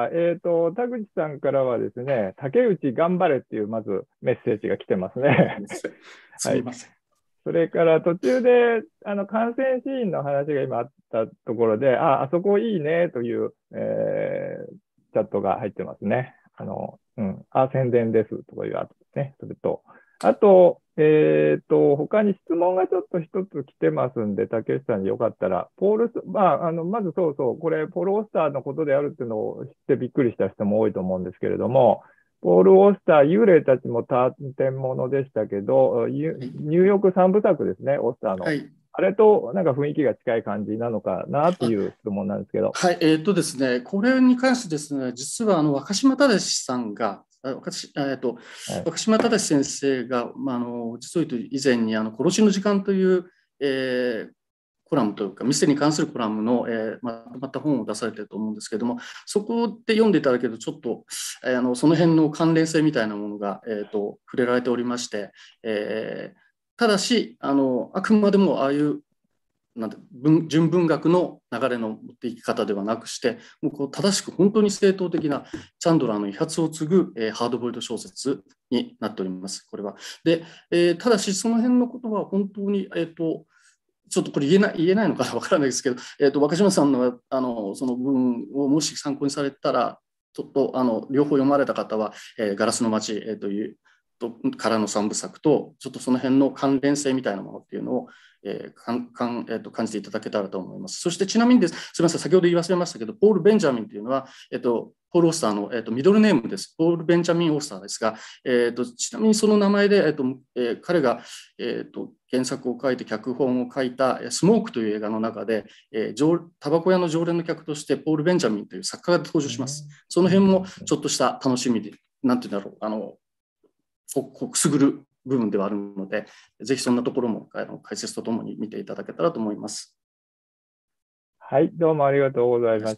えっと、田口さんからはですね、竹内頑張れっていうまずメッセージが来てますね。 すみません。 はい、それから途中であの感染シーンの話が今あったところで、あ、あそこいいねという、えー、チャットが入ってますね。あの、うん、あ、宣伝ですとかいう後ですね。それと、あと、えっと、他に質問がちょっと一つ来てますんで、竹内さんによかったら、ポールス、まあ、あの、まずそうそう、これ、ポール・オスターのことであるっていうのを知ってびっくりした人も多いと思うんですけれども、ポール・オスター、幽霊たちも探偵物でしたけど、ニューヨーク三部作ですね、オスターの。はい、あれとなんか雰囲気が近い感じなのかなという質問なんですけど。 はい、えーとですね、これに関してですね、実はあの若島忠さんが、若島、えーと、若島忠先生が、まあ、あの実を言うと以前にあの殺しの時間という、えー、コラムというかミステリーに関するコラムの、えー、まとまった本を出されていると思うんですけれども、そこで読んでいただけるとちょっと、えー、あのその辺の関連性みたいなものが、えーと、触れられておりまして、えー、ただしあのあくまでもああいうなんて文純文学の流れの持っていき方ではなくして、もうこう正しく本当に正統的なチャンドラーの遺髪を継ぐ、えー、ハードボイルド小説になっております、これは。で、えー、ただしその辺のことは本当に、えーと、ちょっとこれ言えない、言えないのかわからないですけど、えーと、若島さんの、あのその文をもし参考にされたら、ちょっとあの両方読まれた方は、えー、ガラスの街、えー、というとからの三部作と、ちょっとその辺の関連性みたいなものっていうのをえーかんかんえー、と感じていただけたらと思います。そしてちなみにです、すみません、先ほど言い忘れましたけど、ポール・ベンジャミンというのは、えー、とポール・オスターの、えー、とミドルネームです。ポール・ベンジャミン・オスターですが、えー、とちなみにその名前で、えーとえー、彼が、えー、と原作を書いて脚本を書いた「スモーク」という映画の中で、えー、タバコ屋の常連の客としてポール・ベンジャミンという作家が登場します。その辺もちょっとした楽しみで、なんていうんだろう、あのこくすぐる部分ではあるので、ぜひそんなところもあの解説とともに見ていただけたらと思います。 はい、どうもありがとうございました。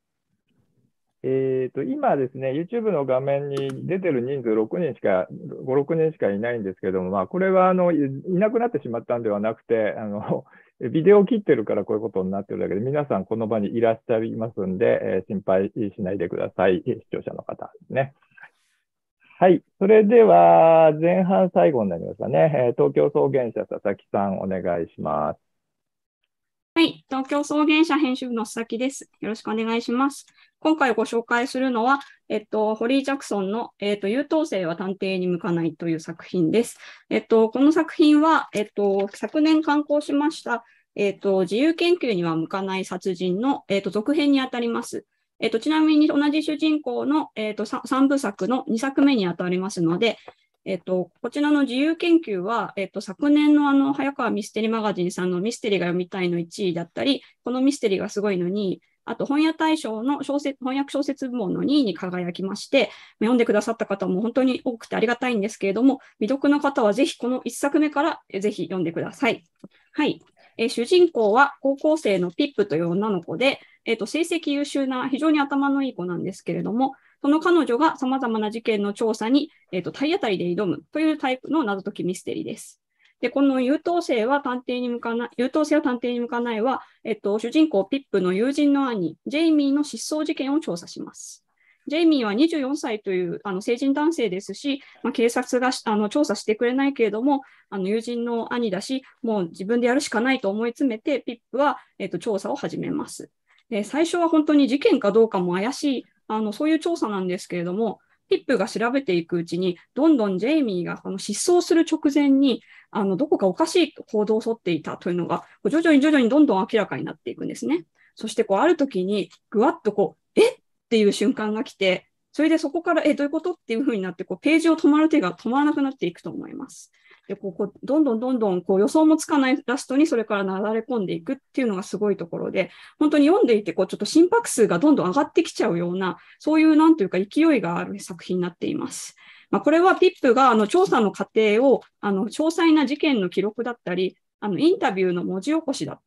えーと、今ですね、YouTube の画面に出てる人数ろくにんしか、ご、ろくにんしかいないんですけども、まあ、これはあのいなくなってしまったんではなくて、あのビデオを切ってるからこういうことになってるだけで、皆さんこの場にいらっしゃいますんで、えー、心配しないでください、視聴者の方ですね。はい。それでは、前半最後になりますかね。東京草原社、佐々木さん、お願いします。 はい。東京草原社編集部の佐々木です。よろしくお願いします。今回ご紹介するのは、えっと、ホリー・ジャクソンの、えっと、優等生は探偵に向かないという作品です。えっと、この作品は、えっと、昨年刊行しました、えっと、自由研究には向かない殺人の、えっと、続編にあたります。えっと、ちなみに同じ主人公の、えっと、さんぶさくのにさくめにあたりますので、えっと、こちらの自由研究は、えっと、昨年のあの早川ミステリーマガジンさんのミステリーが読みたいのいちいだったり、このミステリーがすごいのに、あと本屋大賞の小説翻訳小説部門のにいに輝きまして、読んでくださった方も本当に多くてありがたいんですけれども、未読の方はぜひこのいっさくめからぜひ読んでください。はい。えー、主人公は高校生のピップという女の子で、えーと、成績優秀な非常に頭のいい子なんですけれども、その彼女がさまざまな事件の調査に、えーと、体当たりで挑むというタイプの謎解きミステリーです。で、この優等生は探偵に向かない、優等生は探偵に向かないは、えっと、主人公ピップの友人の兄、ジェイミーの失踪事件を調査します。ジェイミーはにじゅうよんさいというあの成人男性ですし、まあ、警察があの調査してくれないけれども、あの友人の兄だし、もう自分でやるしかないと思い詰めて、ピップは、えっと、調査を始めます。で、最初は本当に事件かどうかも怪しい、あのそういう調査なんですけれども、ピップが調べていくうちに、どんどんジェイミーがこの失踪する直前に、あのどこかおかしい行動をとっていたというのが、徐々に徐々にどんどん明らかになっていくんですね。そしてこうある時に、ぐわっとこう、えっていう瞬間が来て、それでそこから、え、どういうことっていう風になって、こうページを止まる手が止まらなくなっていくと思います。で、こう、こうどんどんどんどんこう予想もつかないラストにそれからなだれ込んでいくっていうのがすごいところで、本当に読んでいて、こう、ちょっと心拍数がどんどん上がってきちゃうような、そういうなんというか勢いがある作品になっています。まあ、これはピップがあの調査の過程を、あの詳細な事件の記録だったり、あのインタビューの文字起こしだったり、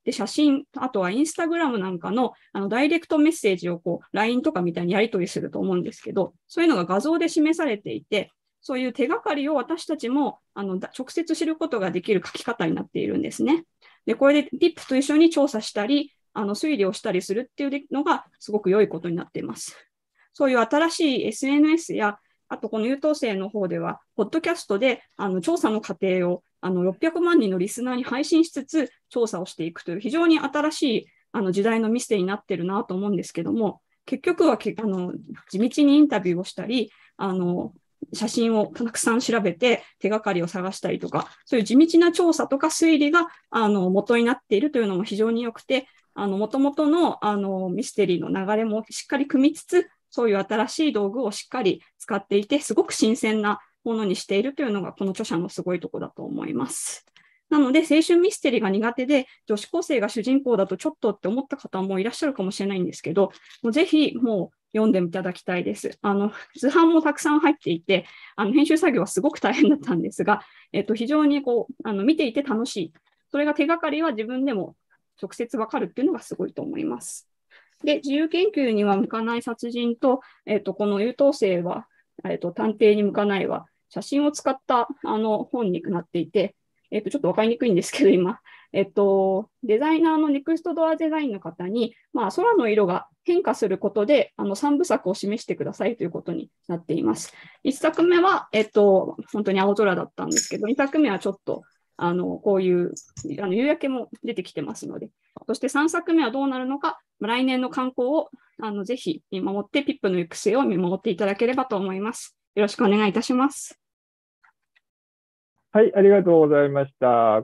で、写真、あとはインスタグラムなんかのあのダイレクトメッセージをこう ライン とかみたいにやり取りすると思うんですけど、そういうのが画像で示されていて、そういう手がかりを私たちもあの直接知ることができる書き方になっているんですね。で、これで ピップ と一緒に調査したり、あの推理をしたりするっていうのがすごく良いことになっています。そういう新しい エスエヌエス や、あとこの優等生の方では、ポッドキャストであの調査の過程をあのろっぴゃくまんにんのリスナーに配信しつつ調査をしていくという非常に新しいあの時代のミステリーになっているなと思うんですけども、結局はけあの地道にインタビューをしたり、あの写真をたくさん調べて手がかりを探したりとか、そういう地道な調査とか推理があの元になっているというのも非常に良くて、あの元々のあのミステリーの流れもしっかり組みつつ、そういう新しい道具をしっかり使っていて、すごく新鮮なものにしているというのがこの著者のすごいところだと思います。なので、青春ミステリーが苦手で、女子高生が主人公だとちょっとって思った方もいらっしゃるかもしれないんですけど、もうぜひもう読んでいただきたいです。あの図版もたくさん入っていて、あの編集作業はすごく大変だったんですが、えっと、非常にこうあの見ていて楽しい。それが手がかりは自分でも直接わかるっていうのがすごいと思います。で、自由研究には向かない殺人と、えっと、この優等生は、えっと、探偵に向かないは、写真を使ったあの本になっていて、えっと、ちょっとわかりにくいんですけど、今、えっと、デザイナーのネクストドアデザインの方に、まあ、空の色が変化することで、あの、さんぶ作を示してくださいということになっています。いっさくめは、えっと、本当に青空だったんですけど、にさくめはちょっと、あの、こういう、あの、夕焼けも出てきてますので、そしてさんさくめはどうなるのか、来年の刊行を、あの、ぜひ見守って、ピップの行く末を見守っていただければと思います。よろしくお願いいたします。 はい、ありがとうございました。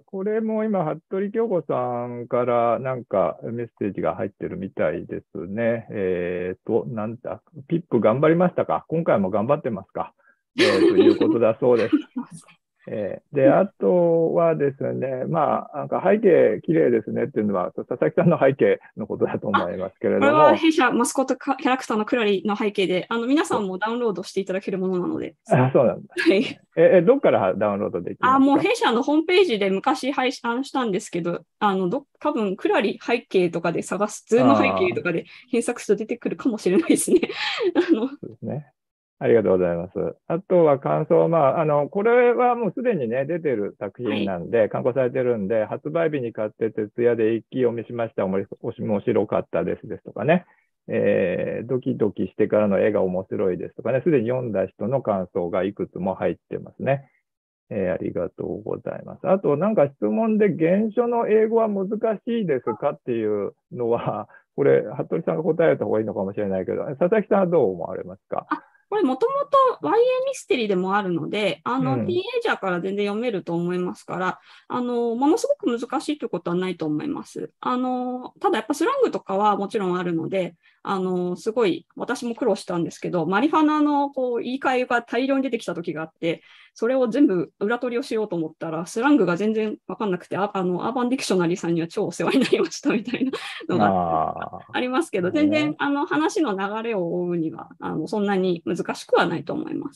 これも今、服部京子さんからなんかメッセージが入ってるみたいですね。えっと、なんだ、ピップ頑張りましたか？今回も頑張ってますか？えー、ということだそうです。えー、で、あとはですね、まあ、なんか背景綺麗ですねっていうのは、佐々木さんの背景のことだと思いますけれども。 これは弊社マスコットキャラクターのクラリの背景で、あの皆さんもダウンロードしていただけるものなので。 あ、そうなんだ。 はい。 え、どっからダウンロードできますか？ あ、もう弊社のホームページで昔配信したんですけど、あの、ど、多分クラリ背景とかで探す、図の背景とかで検索すると出てくるかもしれないですね。あのそうですね。ありがとうございます。あとは感想、まあ、あの、これはもうすでにね、出てる作品なんで、刊行されてるんで、発売日に買って徹夜で一気読みしました。おもし面白かったですですとかね。えー、ドキドキしてからの絵が面白いですとかね。すでに読んだ人の感想がいくつも入ってますね。えー、ありがとうございます。あと、なんか質問で原書の英語は難しいですかっていうのは、これ、服部さんが答えた方がいいのかもしれないけど、佐々木さんはどう思われますか？ これもともと ワイエー ミステリーでもあるので、あの、 うん、 ティーンエイジャーから全然読めると思いますから、あの、ものすごく難しいということはないと思います。あの、ただやっぱスラングとかはもちろんあるので、あの、すごい私も苦労したんですけど、マリファナのこう言い換えが大量に出てきた時があって、それを全部裏取りをしようと思ったら、スラングが全然わかんなくて、ああの、アーバンディクショナリーさんには超お世話になりましたみたいなのがありますけど、全然あの話の流れを追うには、あの、そんなに難しくはないと思います。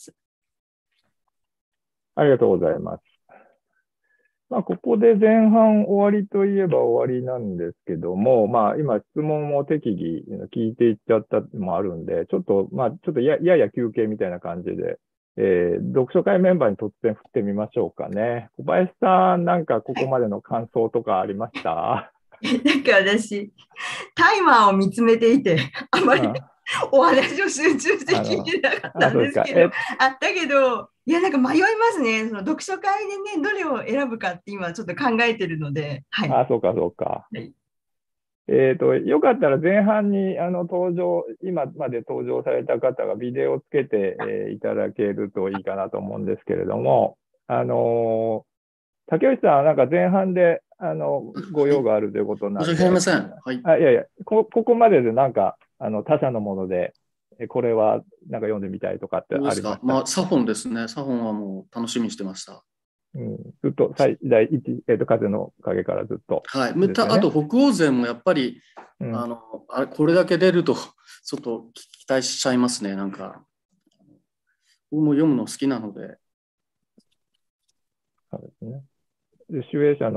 ありがとうございます。まあ、ここで前半終わりといえば終わりなんですけども、まあ、今質問を適宜聞いていっちゃったのもあるんで、ちょっと、まあ、ちょっとややや休憩みたいな感じで、えー、読書会メンバーに突然振ってみましょうかね。小林さん、なんかここまでの感想とかありました？ なんか私、タイマーを見つめていて、あまり、うん、お話を集中して聞いてなかったんですけど、あだけど、いや、なんか迷いますね。その読書会でね、どれを選ぶかって今ちょっと考えてるので。はい、 あ、そうか、そうか。はい、えっと、よかったら前半にあの登場、今まで登場された方がビデオをつけて、えー、いただけるといいかなと思うんですけれども、あのー、竹内さんはなんか前半であのご用があるということなんで。 申し訳ありません。はい。 あ、いやいや、こ、ここまででなんか、あの他社のもので、これはなんか読んでみたいとかってありますか？ まあ、サフォンですね。サフォンはもう楽しみにしてました。 うん、ずっと最大一、えーと、風の影からずっと、 ね。はい。あと、北欧勢もやっぱり、うん、あのあれこれだけ出ると、ちょっと期待しちゃいますね。なんか、僕も読むの好きなので。 そうですね。で、集英社の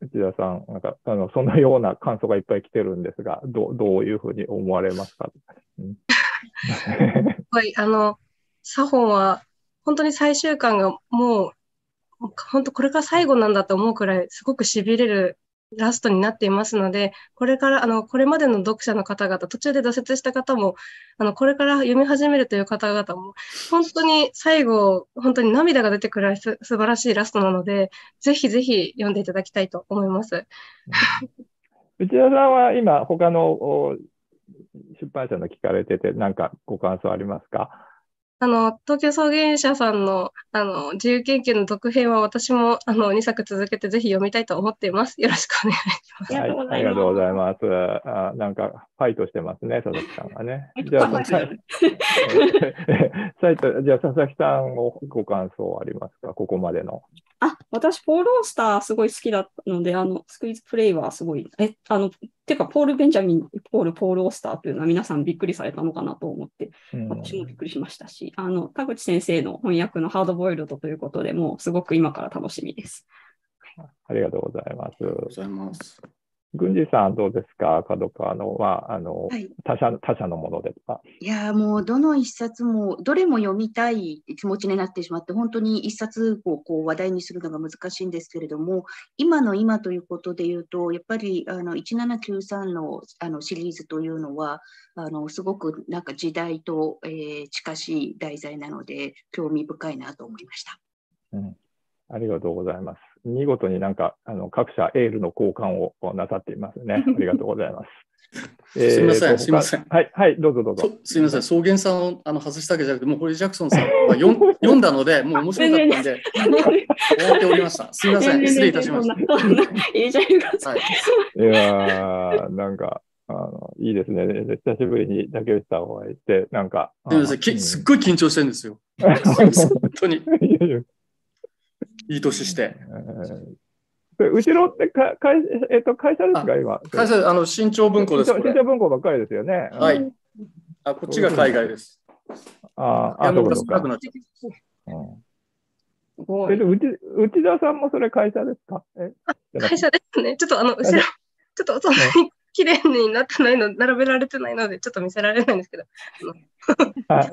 内田さん、なんかあのそのような感想がいっぱい来てるんですが、どどういうふうに思われますか？うん、 はい、あの、サホンは本当に最終巻がもう、本当これが最後なんだと思うくらい、すごく痺れるラストになっていますので、これから、あの、これまでの読者の方々、途中で挫折した方も、あの、これから読み始めるという方々も、本当に最後、本当に涙が出てくるす素晴らしいラストなので、ぜひぜひ読んでいただきたいと思います。 内田さんは今、他の出版社の聞かれてて、何かご感想ありますか？ あの、東京草原社さんの、あの、自由研究の続編は私も、あの、にさく続けてぜひ読みたいと思っています。よろしくお願いします。 はい、ありがとうございます。あ、なんか、ファイトしてますね、佐々木さんがね。じゃあ、じゃあ佐々木さんもご感想ありますか？ここまでの。 あ、私、ポール・オースターすごい好きだったので、あの、スクイーズプレイはすごい、え、あの、てか、ポール・ベンジャミン、ポール、ポール・オースターというのは皆さんびっくりされたのかなと思って、私もびっくりしましたし、あの、田口先生の翻訳のハードボイルドということでもう、すごく今から楽しみです。 ありがとうございます。ありがとうございます。 郡司さん、どうですか？角川のは、あの、 はい、 他社、他社のものですか？ いやもうどの一冊もどれも読みたい気持ちになってしまって、本当に一冊をこう話題にするのが難しいんですけれども、今の今ということで言うと、やっぱりあのいちななきゅうさんの、あのシリーズというのはあのすごくなんか時代と、えー、近しい題材なので興味深いなと思いました。 うん、ありがとうございます。見事になんかあの各社エールの交換をなさっていますね。ありがとうございます。 えー、すみません、すみません。 はい、はい、どうぞどうぞ。 すみません、草原さんをあの外したわけじゃなくて、もうホリー・ジャクソンさんは読ん読んだので、もう面白かったんで、終わっておりました。すみません、失礼いたしました。 いいじゃないか。 はい、いやー、なんか、あのいいですね。久しぶりに竹内さんを会えて、なんか。 すみません、きすっごい緊張してるんですよ。本当に。いい年して。 後ろってか会、えっと、会社ですか、今。 会社、あの、新潮文庫です。 新潮文庫ばっかりですよね。 はい。あ、こっちが海外です。 ああ、そうかそうか。え、内内田さんもそれ会社ですか？え会社ですね。ちょっとあの、後ろ、ちょっとそんなに綺麗になってないの、並べられてないので、ちょっと見せられないんですけど。 はい。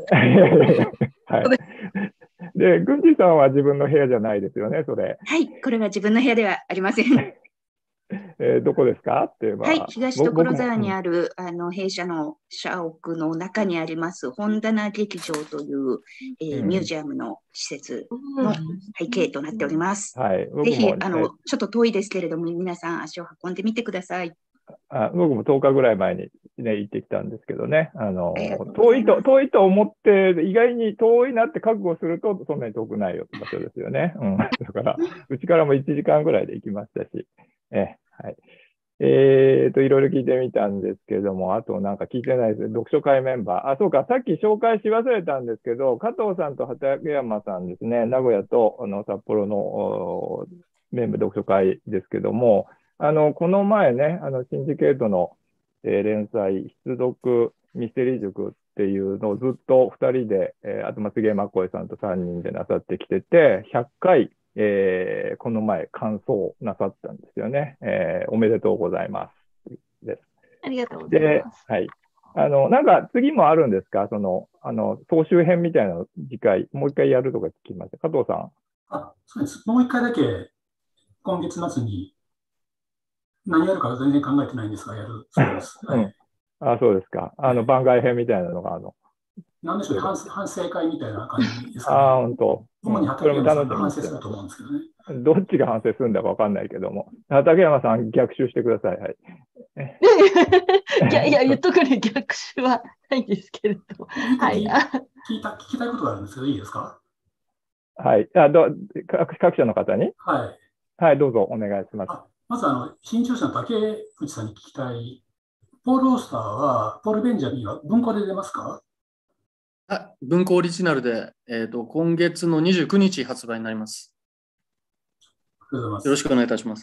で、郡司さんは自分の部屋じゃないですよね、それ。 はい、これは自分の部屋ではありません。 えー、どこですかって言えば。 はい、東所沢にある、あの弊社の社屋の中にあります、本棚劇場という、えーうん、ミュージアムの施設の背景となっております。 はい、 ぜひあの、ちょっと遠いですけれども、皆さん足を運んでみてください。 あ僕もとおかぐらい前に、ね、行ってきたんですけどね、あの遠いと、遠いと思って、意外に遠いなって覚悟すると、そんなに遠くないよって場所ですよね。うん、だから、うちからもいちじかんぐらいで行きましたし、えはい、えーと、いろいろ聞いてみたんですけども、あとなんか聞いてないですね、読書会メンバー。あ、そうか、さっき紹介し忘れたんですけど、加藤さんと畠山さんですね、名古屋とあの札幌のメンバー読書会ですけども、あの、この前ね、あの、シンジケートの、えー、連載、出読ミステリー塾っていうのをずっとふたりで、えー、あと松毛真子さんとさんにんでなさってきてて、ひゃっかい、えー、この前完走なさったんですよね。えー、おめでとうございます。です。 ありがとうございます。 で、はい。あの、なんか次もあるんですか？その、あの、総集編みたいなの次回、もう一回やるとか聞きました。加藤さん。 あ、そうです。もう一回だけ、今月末に、何やるか全然考えてないんですが、やるそうです。はい、うん、 あ、そうですか。あの、番外編みたいなのが、あの、 なんでしょうね、反省、反省会みたいな感じですかね。 ああ、本当。 主に畠山さんが反省すると思うんですけどね。 どっちが反省するんだかわかんないけども。畠山さん、逆襲してください。はい。 いやいや、特に逆襲はないんですけれど。はい。 聞いた、聞きたいことがあるんですけど、いいですか？ はい。あ、ど、各、各社の方に？ はい。 はい、どうぞお願いします。 まず、あの、新潮社の竹内さんに聞きたい。ポール・オースターは、ポール・ベンジャミンは文庫で出ますか？ はい、文庫オリジナルで、えーと、今月のにじゅうくにち発売になります。よろしくお願いいたします。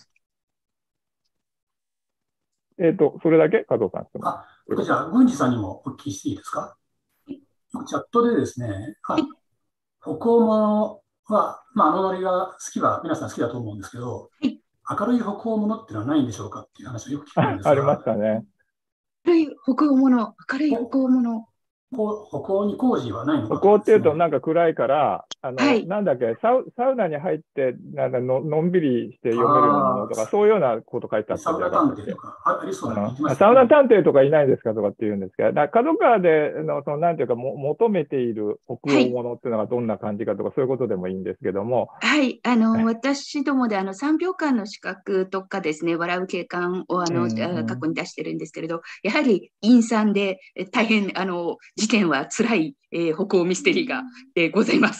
えっと、それだけ加藤さん。 あ、じゃあ、郡司さんにもお聞きしていいですか？チャットでですね、あ、北欧ものは、まあ、あのノリが好きは、皆さん好きだと思うんですけど、 明るい歩行者っていうのはないんでしょうかっていう話をよく聞くんですが。 ありましたね。 明るい歩行者、明るい歩行者。 歩行に工事はないのか、 歩行っていうとなんか暗いから、あの、 はい、 なんだっけ、サウ、サウナに入って、なんかの、のんびりして読めるようなものとか、そういうようなこと書いてあったサウナんじゃなかったっけ。 探偵とかありそうだね。 サウナ探偵とかいないですかとかって言うんですけど、だから角川での、その、なんていうかも、求めている北欧ものっていうのがどんな感じかとか、そういうことでもいいんですけども。 はい、あの、私どもであのさんびょうかんの資格とかですね、笑う景観をあの、うんうん、過去に出してるんですけれど、やはり陰惨で大変あの事件は辛い、えー、北欧ミステリーがでございます。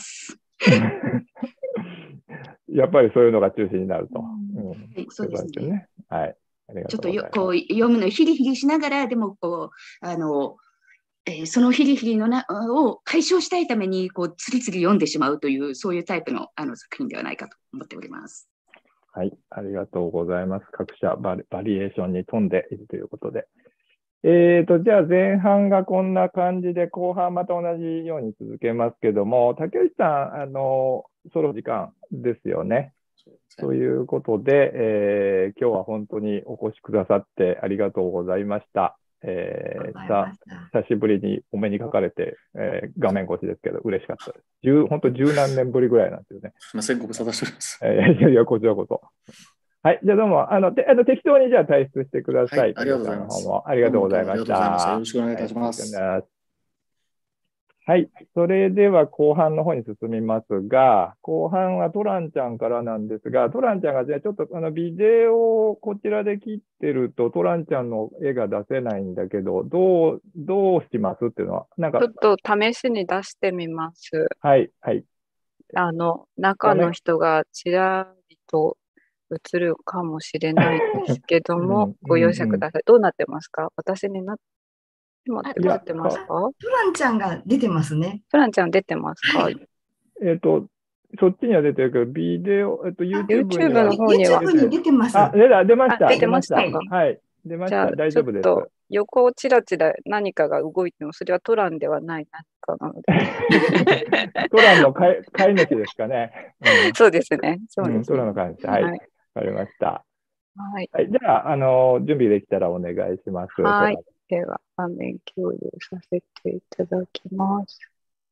やっぱりそういうのが中心になると。 うんはい、そうですね。 ね、はい。 ちょっとよこう読むのヒリヒリしながら、でもこう、あの、えー、そのヒリヒリのなを解消したいためにこう次々読んでしまうという、そういうタイプの、あの作品ではないかと思っております。 はい、ありがとうございます。各社バリ、バリエーションに富んでいるということで。えーと、じゃあ前半がこんな感じで、後半また同じように続けますけども、竹内さん、あの、そろ時間ですよね。ということで、えー、今日は本当にお越しくださってありがとうございました。えー、さ久しぶりにお目にかかれて、えー、画面越しですけど、嬉しかったです。本当十何年ぶりぐらいなんですよね。 すみません、ご無沙汰しております。 えー、いやいや、こちらこそ。はい、じゃあどうも、あの、てあの適当にじゃあ退出してください。 はい、ありがとうございます。 ありがとうございました。 よろしくお願いいたします。 はいはい、それでは後半の方に進みますが、後半はトランちゃんからなんですが、トランちゃんがじゃあちょっとあのビデオをこちらで切ってると、トランちゃんの絵が出せないんだけど、どう、どうしますっていうのは、なんか。 ちょっと試しに出してみます。 はい、はい。 あの、中の人がちらりと映るかもしれないですけども、うん、ご容赦ください。どうなってますか？私になって今って出てますか？ トランちゃんが出てますね。 トランちゃん出てますか？はい、 えっと、そっちには出てるけど、ビデオ、えっと、YouTube に YouTube の方には。 YouTube に出てます。 あ、出た、出ました。 出てましたか？ はい。出ました。大丈夫です。 ちょっと横をちらちら何かが動いても、それはトランではない何かなので。 トランの飼い飼い主ですかね。 うん、そうですね。そうですね。 うん、トランの飼い主。はい。わ、はい、かりました。 はい。 はい、じゃあ、あの、準備できたらお願いします。 はい。では、画面共有させていただきます。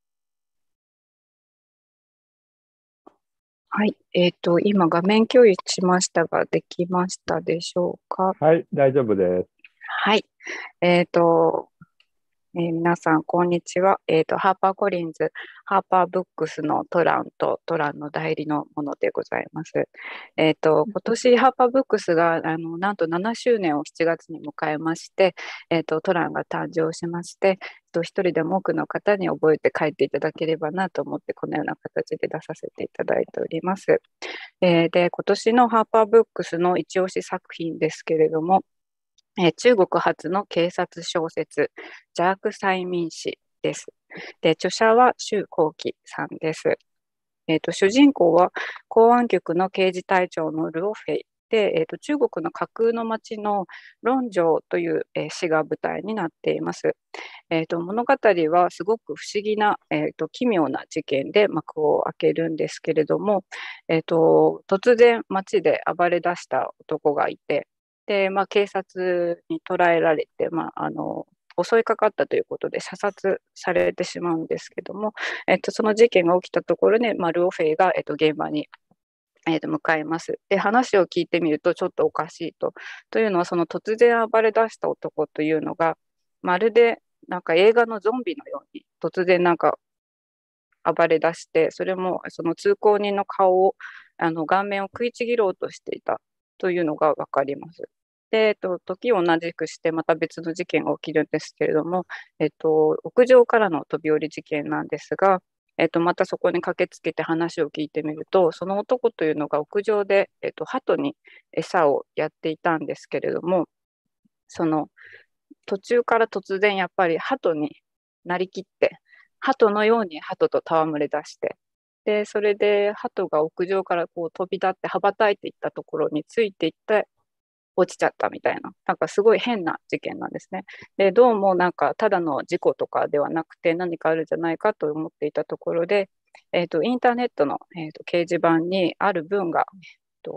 はい。えっと、今、画面共有しましたが、できましたでしょうか？ はい、大丈夫です。 はい。えっと、えー、皆さん、こんにちは。えっと、ハーパーコリンズ、ハーパーブックスのトランとトランの代理のものでございます。えっと、今年ハーパーブックスが、あの、なんとななしゅうねんをしちがつに迎えまして、えっと、トランが誕生しまして、一人でも多くの方に覚えて帰っていただければなと思って、このような形で出させていただいております。えー、で、今年のハーパーブックスの一押し作品ですけれども、えー、中国発の警察小説、ジャーク・サイミン氏です。で、著者は周幸喜さんです。えーと、主人公は公安局の刑事隊長のルオフェイで、えーと、中国の架空の町の論城という、えー、市が舞台になっています。えーと、物語はすごく不思議な、えーと、奇妙な事件で幕を開けるんですけれども、えーと、突然町で暴れ出した男がいて、で、まあ、警察に捕らえられて、まあ、あの襲いかかったということで射殺されてしまうんですけども、えっと、その事件が起きたところで、まあ、ルオフェイが、えっと、現場に、えっと、向かいます。で、話を聞いてみるとちょっとおかしいと。というのは、その突然暴れ出した男というのが、まるでなんか映画のゾンビのように突然なんか暴れ出して、それもその通行人の顔を、あの顔面を食いちぎろうとしていたというのが分かります。で、えっと、時を同じくしてまた別の事件が起きるんですけれども、えっと、屋上からの飛び降り事件なんですが、えっと、またそこに駆けつけて話を聞いてみると、その男というのが屋上で、えっと、鳩に餌をやっていたんですけれども、その途中から突然やっぱり鳩になりきって、鳩のように鳩と戯れ出して、で、それで鳩が屋上からこう飛び立って羽ばたいていったところについていって、落ちちゃったみたいな、なんかすごい変な事件なんですね。で、どうもなんかただの事故とかではなくて何かあるんじゃないかと思っていたところで、えーと、インターネットの、えーと、掲示板にある文が、えーと、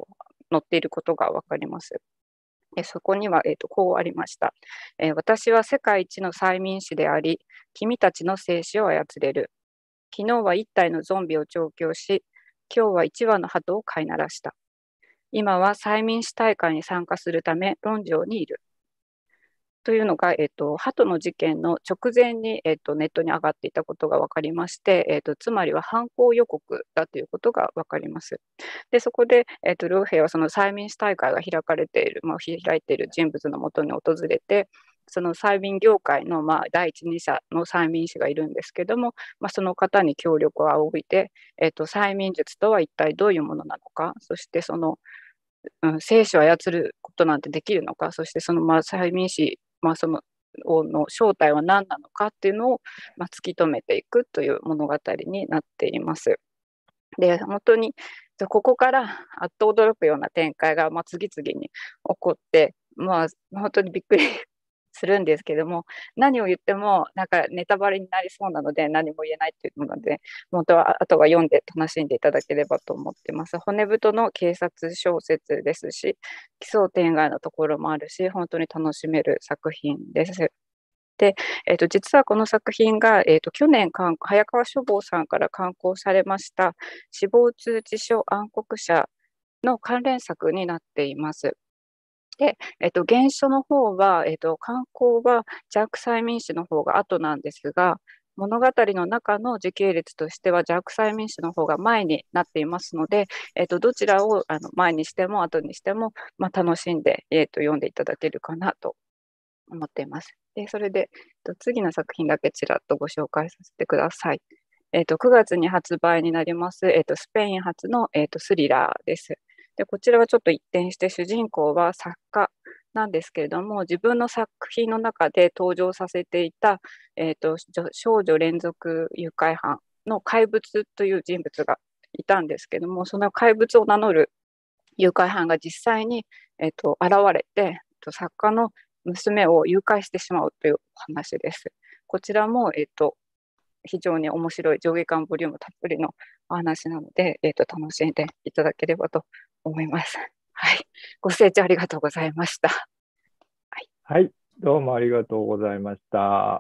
載っていることが分かります。えそこには、えーと、こうありました、えー。私は世界一の催眠師であり、君たちの生死を操れる。昨日は一体のゾンビを調教し、今日は一羽の鳩を飼いならした。今は催眠師大会に参加するため、ロンジョーにいる。というのが、えーと、鳩の事件の直前に、えーと、ネットに上がっていたことが分かりまして、えーと、つまりは犯行予告だということが分かります。で、そこで、えーと、両兵はその催眠師大会が開かれている、まあ、開いている人物のもとに訪れて、その催眠業界の、まあ、第一人者の催眠師がいるんですけども、まあ、その方に協力を仰いで、えーと、催眠術とは一体どういうものなのか、そしてその、うん、生死を操ることなんてできるのか、そしてその、まあ、催眠師まあ、そのの正体は何なのかっていうのを、まあ、突き止めていくという物語になっています。で、本当にここからあっと驚くような展開が、まあ、次々に起こって、まあ、本当にびっくりするんですけども、何を言ってもなんかネタバレになりそうなので何も言えないというので、本当はあとは読んで楽しんでいただければと思ってます。骨太の警察小説ですし、奇想天外なところもあるし、本当に楽しめる作品です。で、えー、と実はこの作品が、えー、と去年早川書房さんから刊行されました死亡通知書暗黒者の関連作になっています。で、えっと、原書の方は、えっと、刊行はジャーク催眠師の方が後なんですが、物語の中の時系列としてはジャーク催眠師の方が前になっていますので、えっと、どちらをあの前にしても後にしても、まあ、楽しんで、えっと、読んでいただけるかなと思っています。で、それで、えっと、次の作品だけちらっとご紹介させてください。えっと、くがつに発売になります、えっと、スペイン発の、えっと、スリラーです。でこちらはちょっと一転して主人公は作家なんですけれども、自分の作品の中で登場させていた、えーと、少女連続誘拐犯の怪物という人物がいたんですけども、その怪物を名乗る誘拐犯が実際に、えーと、現れて、作家の娘を誘拐してしまうという話です。こちらも、えーと、非常に面白い上下巻ボリュームたっぷりのお話なので、えーと、楽しんでいただければと思います。はい、ご清聴ありがとうございました。 はい、はい、どうもありがとうございました。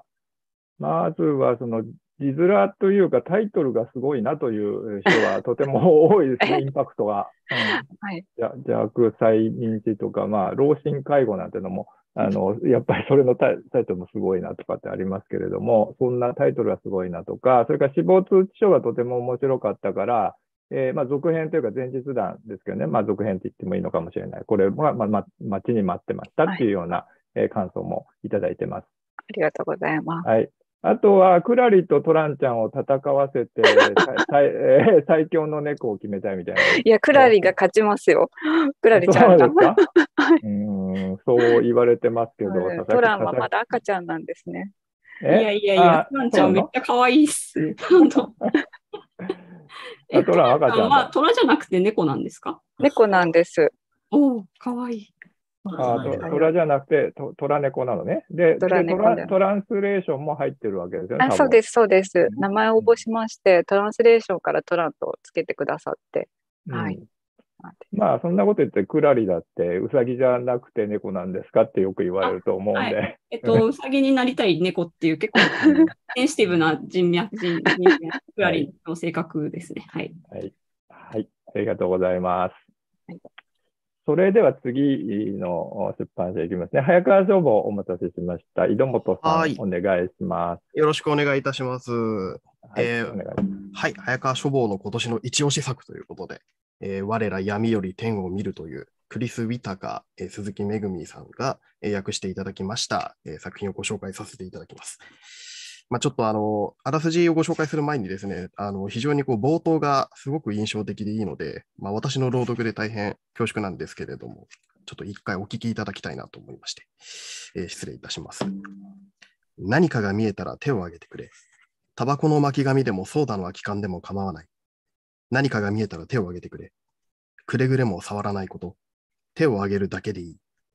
まずはその字面というかタイトルがすごいなという人がとても多いですね、インパクトが。うんはい、じゃ弱催眠師とか、まあ、老人介護なんてのもあのやっぱりそれのタイトルもすごいなとかってありますけれども、そんなタイトルがすごいなとか、それから死亡通知書がとても面白かったから、えーまあ、続編というか前日談ですけどね、まあ、続編って言ってもいいのかもしれない。これは、まあま、待ちに待ってましたっていうような、はいえー、感想もいただいてます。 ありがとうございます。 はい。あとは、クラリとトランちゃんを戦わせて、最, えー、最強の猫を決めたいみたいな。 いや、クラリが勝ちますよ。クラリちゃんが。 そうですかうんそう言われてますけど、 トランはまだ赤ちゃんなんですね。 いやいやいや、トランちゃんめっちゃ可愛いっす。え、トラン赤ちゃんはトラじゃなくて猫なんですか？ 猫なんです。 おお、可愛い。 あトラじゃなくてト、トラ猫なのね。で、トラ, でト, ラトランスレーションも入ってるわけですよね。 あそうです、そうです。名前を応募しまして、トランスレーションからトランとつけてくださって。うん、はい。 まあ、そんなこと言って、クラリだって、ウサギじゃなくて猫なんですかってよく言われると思うんで。はい、 えっと、ウサギになりたい猫っていう、結構センシティブな人脈、人脈、クラリの性格ですね。はい。 はい。はい。ありがとうございます。はいそれでは次の出版社いきますね。早川書房お待たせしました。井戸本さん、お願いします。 よろしくお願いいたします。はい、えー、お願いします。はい、早川書房の今年の一押し作ということで、えー、我ら闇より天を見るというクリス・ウィタカ、えー、鈴木めぐみさんが、えー、訳していただきました、えー、作品をご紹介させていただきます。まあ、ちょっとあの、あらすじをご紹介する前にですね、あの非常にこう冒頭がすごく印象的でいいので、まあ、私の朗読で大変恐縮なんですけれども、ちょっと一回お聞きいただきたいなと思いまして、えー、失礼いたします。何かが見えたら手を挙げてくれ。タバコの巻き紙でもソーダの空き缶でも構わない。何かが見えたら手を挙げてくれ。くれぐれも触らないこと。手を挙げるだけでいい。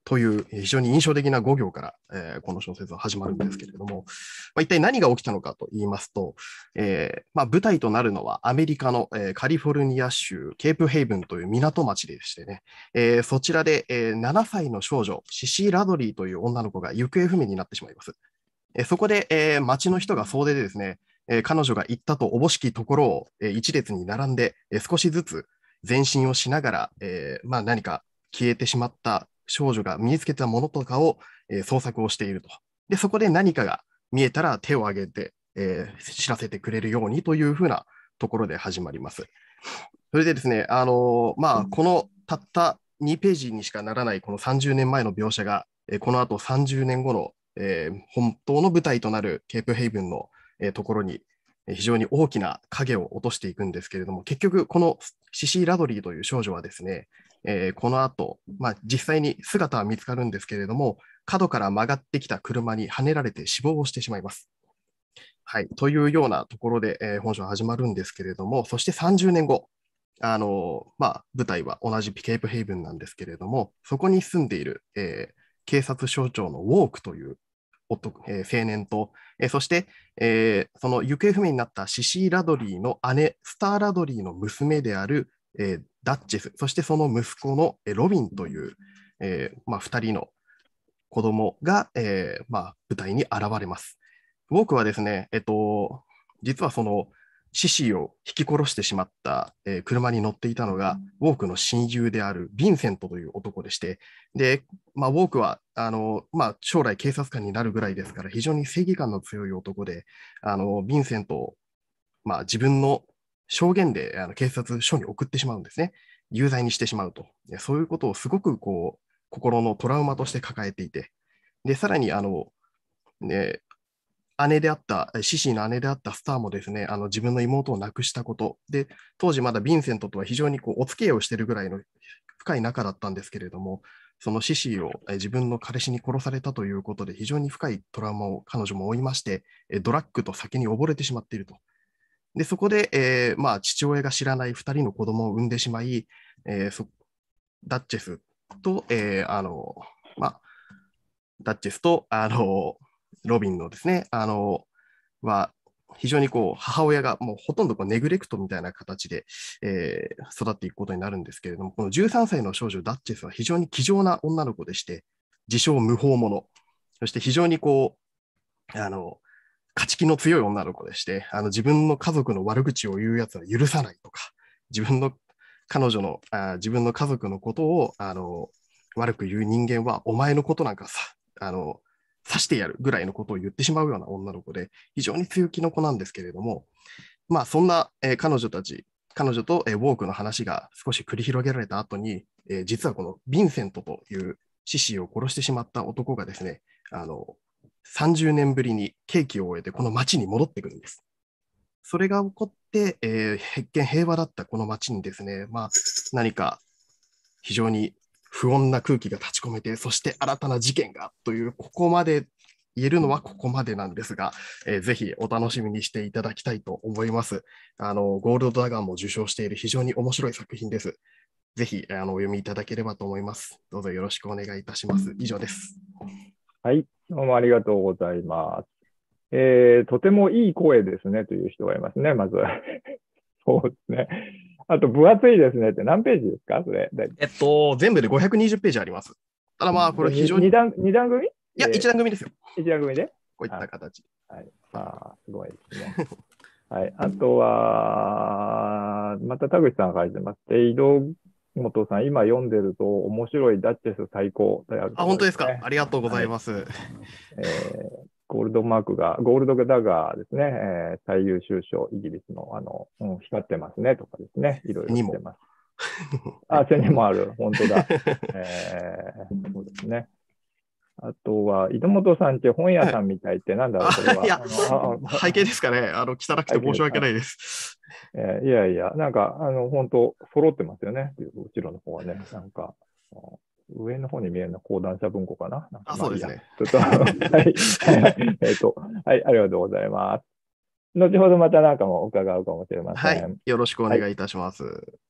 という非常に印象的なご行から、えー、この小説は始まるんですけれども、まあ、一体何が起きたのかと言いますと、えーまあ、舞台となるのはアメリカの、えー、カリフォルニア州ケープヘイブンという港町でしてね、えー、そちらで、えー、ななさいの少女、シシー・ラドリーという女の子が行方不明になってしまいます。えー、そこで、えー、町の人が総出でですね、えー、彼女が行ったとおぼしきところを、えー、一列に並んで、えー、少しずつ前進をしながら、えーまあ、何か消えてしまった少女が身につけたものとかを、えー、捜索をしていると。で、そこで何かが見えたら手を挙げて、えー、知らせてくれるようにというふうなところで始まります。それでですね、あのー、まあ、このたったにページにしかならないこのさんじゅうねんまえの描写が、えー、この後さんじゅうねんごの、えー、本当の舞台となるケープヘイブンの、えー、ところに非常に大きな影を落としていくんですけれども、結局このシシー・ラドリーという少女はですね、えー、この後、まあ、実際に姿は見つかるんですけれども、角から曲がってきた車にはねられて死亡をしてしまいます。はい、というようなところで、えー、本書は始まるんですけれども、そしてさんじゅうねんご、あのーまあ、舞台は同じケープヘイブンなんですけれども、そこに住んでいる、えー、警察署長のウォークという男、えー、青年と、えー、そして、えー、その行方不明になったシシー・ラドリーの姉、スター・ラドリーの娘である、えー、ダッチェス、そしてその息子のロビンという、えーまあ、ふたりの子供が、えーまあ、舞台に現れます。ウォークはですね、えっと、実はそのシシーを引き殺してしまった、えー、車に乗っていたのが、ウォークの親友であるヴィンセントという男でして、で、まあ、ウォークはあの、まあ、将来警察官になるぐらいですから、非常に正義感の強い男で、あのヴィンセントを、まあ、自分の証言であの警察署に送ってしまうんですね。有罪にしてしまうと。そういうことをすごくこう心のトラウマとして抱えていて、で、さらにあの、ね、姉であった、シシーの姉であったスターもですね、あの自分の妹を亡くしたこと、で、当時まだヴィンセントとは非常にこうお付き合いをしているぐらいの深い仲だったんですけれども、そのシシーを自分の彼氏に殺されたということで、非常に深いトラウマを彼女も負いまして、ドラッグと酒に溺れてしまっていると。で、そこで、えーまあ、父親が知らないふたりの子供を産んでしまい、えー、そダッチェスと、えー、あの、まあ、ダッチェスと、あの、ロビンのですね、あの、は、非常にこう、母親がもうほとんどこうネグレクトみたいな形で、えー、育っていくことになるんですけれども、このじゅうさんさいの少女ダッチェスは非常に気丈な女の子でして、自称無法者、そして非常にこう、あの、勝ち気の強い女の子でして、あの自分の家族の悪口を言うやつは許さないとか、自分の彼女のあ自分の家族のことをあの悪く言う人間はお前のことなんかさあの刺してやるぐらいのことを言ってしまうような女の子で、非常に強気の子なんですけれども、まあそんな、えー、彼女たち、彼女と、えー、ウォークの話が少し繰り広げられた後に、えー、実はこのヴィンセントというシシーを殺してしまった男がですね、あのさんじゅうねんぶりに刑期を終えてこの町に戻ってくるんです。それが起こって、えー、一見平和だったこの町にですね、まあ、何か非常に不穏な空気が立ち込めて、そして新たな事件がという、ここまで言えるのはここまでなんですが、えー、ぜひお楽しみにしていただきたいと思います。あのゴールドドラガンも受賞している非常に面白い作品です。ぜひあのお読みいただければと思います。どうぞよろしくお願いいたします。以上です。 はい、どうもありがとうございます。えー、とてもいい声ですねという人がいますね、まず。そうですね。あと、分厚いですねって何ページですか、それ。 えっと、全部でごひゃくにじゅうページあります。ただまあ、これ非常に。 に段、二段組いや、いち段組ですよ。 いち段組でこういった形。 はい。ああ、すごいですね。はい。あとは、また田口さんが書いてます。で、井戸本さん、今読んでると面白いダッチェス最高である、ね。 あ、本当ですか。ありがとうございます。はい、 えーゴールドマークが、ゴールドダガーですね、えー、最優秀賞、イギリスの、あの、うん、光ってますねとかですね、いろいろしてます。あ、背にもある、本当だ。えー、そうですね。あとは、井戸本さんって本屋さんみたいって、なんだろう、これは。 いや、背景ですかね。あの、汚くて申し訳ないです。 えー、いやいや、なんか、あの、本当揃ってますよね、後ろの方はね、なんか。上の方に見えるのは講談社文庫かな。なんかあ、そうですね。 ちょっと、はい。えっと、はい、ありがとうございます。後ほどまたなんかも伺うかもしれません。 はい、よろしくお願いいたします。はい、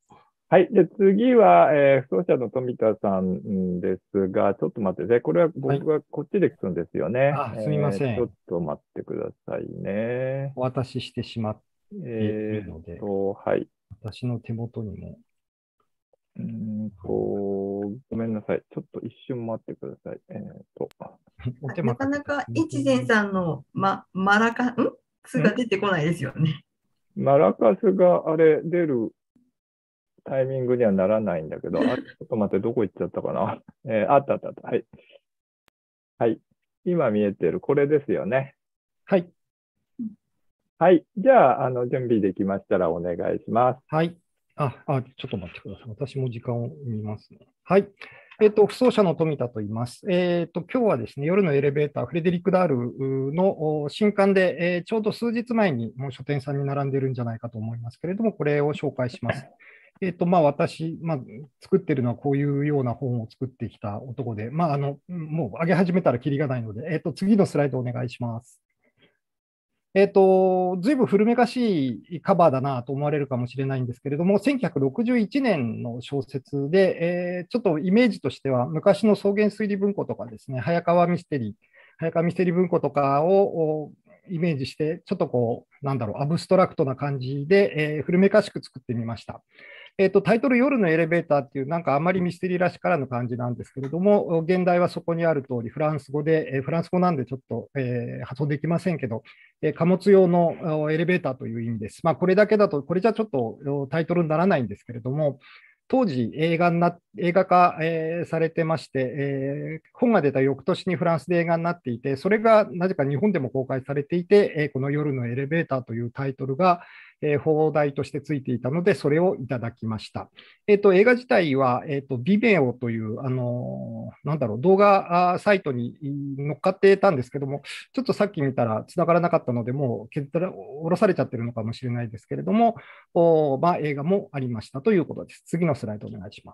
はい。で、次は、えー、不走者の富田さんですが、ちょっと待ってください。これは僕がこっちで聞くんですよね。 はい、あ、すみません、 えー。ちょっと待ってくださいね。 お渡ししてしまっているので、 えー、と、はい。 私の手元にも。 うんと、ごめんなさい。ちょっと一瞬待ってください。えー、と。 なかなか一善さんの、ま、マラカスが出てこないですよね。 マラカスがあれ出るタイミングにはならないんだけど、あ、ちょっと待って、どこ行っちゃったかな。えー、あったあったあった。はい。はい。今見えてる、これですよね。 はい。 はい。じゃあ、あの、準備できましたらお願いします。 はい。あ、あ、ちょっと待ってください。私も時間を見ますね。はい。えっと、不走者の富田と言います。えっと、今日はですね、夜のエレベーター、フレデリック・ダールの新刊で、えー、ちょうど数日前にもう書店さんに並んでるんじゃないかと思いますけれども、これを紹介します。えっと、まあ、私、まあ、作ってるのはこういうような本を作ってきた男で、まあ、あの、もう上げ始めたらキリがないので、えっと、次のスライドお願いします。えっと、ずいぶん古めかしいカバーだなと思われるかもしれないんですけれども、せんきゅうひゃくろくじゅういちねんの小説で、えー、ちょっとイメージとしては、昔の草原推理文庫とかですね、早川ミステリー、早川ミステリー文庫とかをイメージして、ちょっとこう、なんだろう、アブストラクトな感じで、えー、古めかしく作ってみました。えーと、タイトル、夜のエレベーターっていう、なんかあまりミステリーらしからぬ感じなんですけれども、現代はそこにある通り、フランス語で、えー、フランス語なんでちょっと、えー、発音できませんけど、えー、貨物用のエレベーターという意味です。まあ、これだけだと、これじゃちょっとタイトルにならないんですけれども、当時映画にな映画化、えー、されてまして、えー、本が出た翌年にフランスで映画になっていて、それがなぜか日本でも公開されていて、えー、この夜のエレベーターというタイトルが、えー、放題としてついていたので、それをいただきました。えーと、映画自体は、えーと、ビメオという、あのー、なんだろう、動画サイトに乗っかってたんですけども、ちょっとさっき見たら繋がらなかったので、もう削ら下ろされちゃってるのかもしれないですけれども、おまあ、映画もありましたということです。次のスライドお願いします。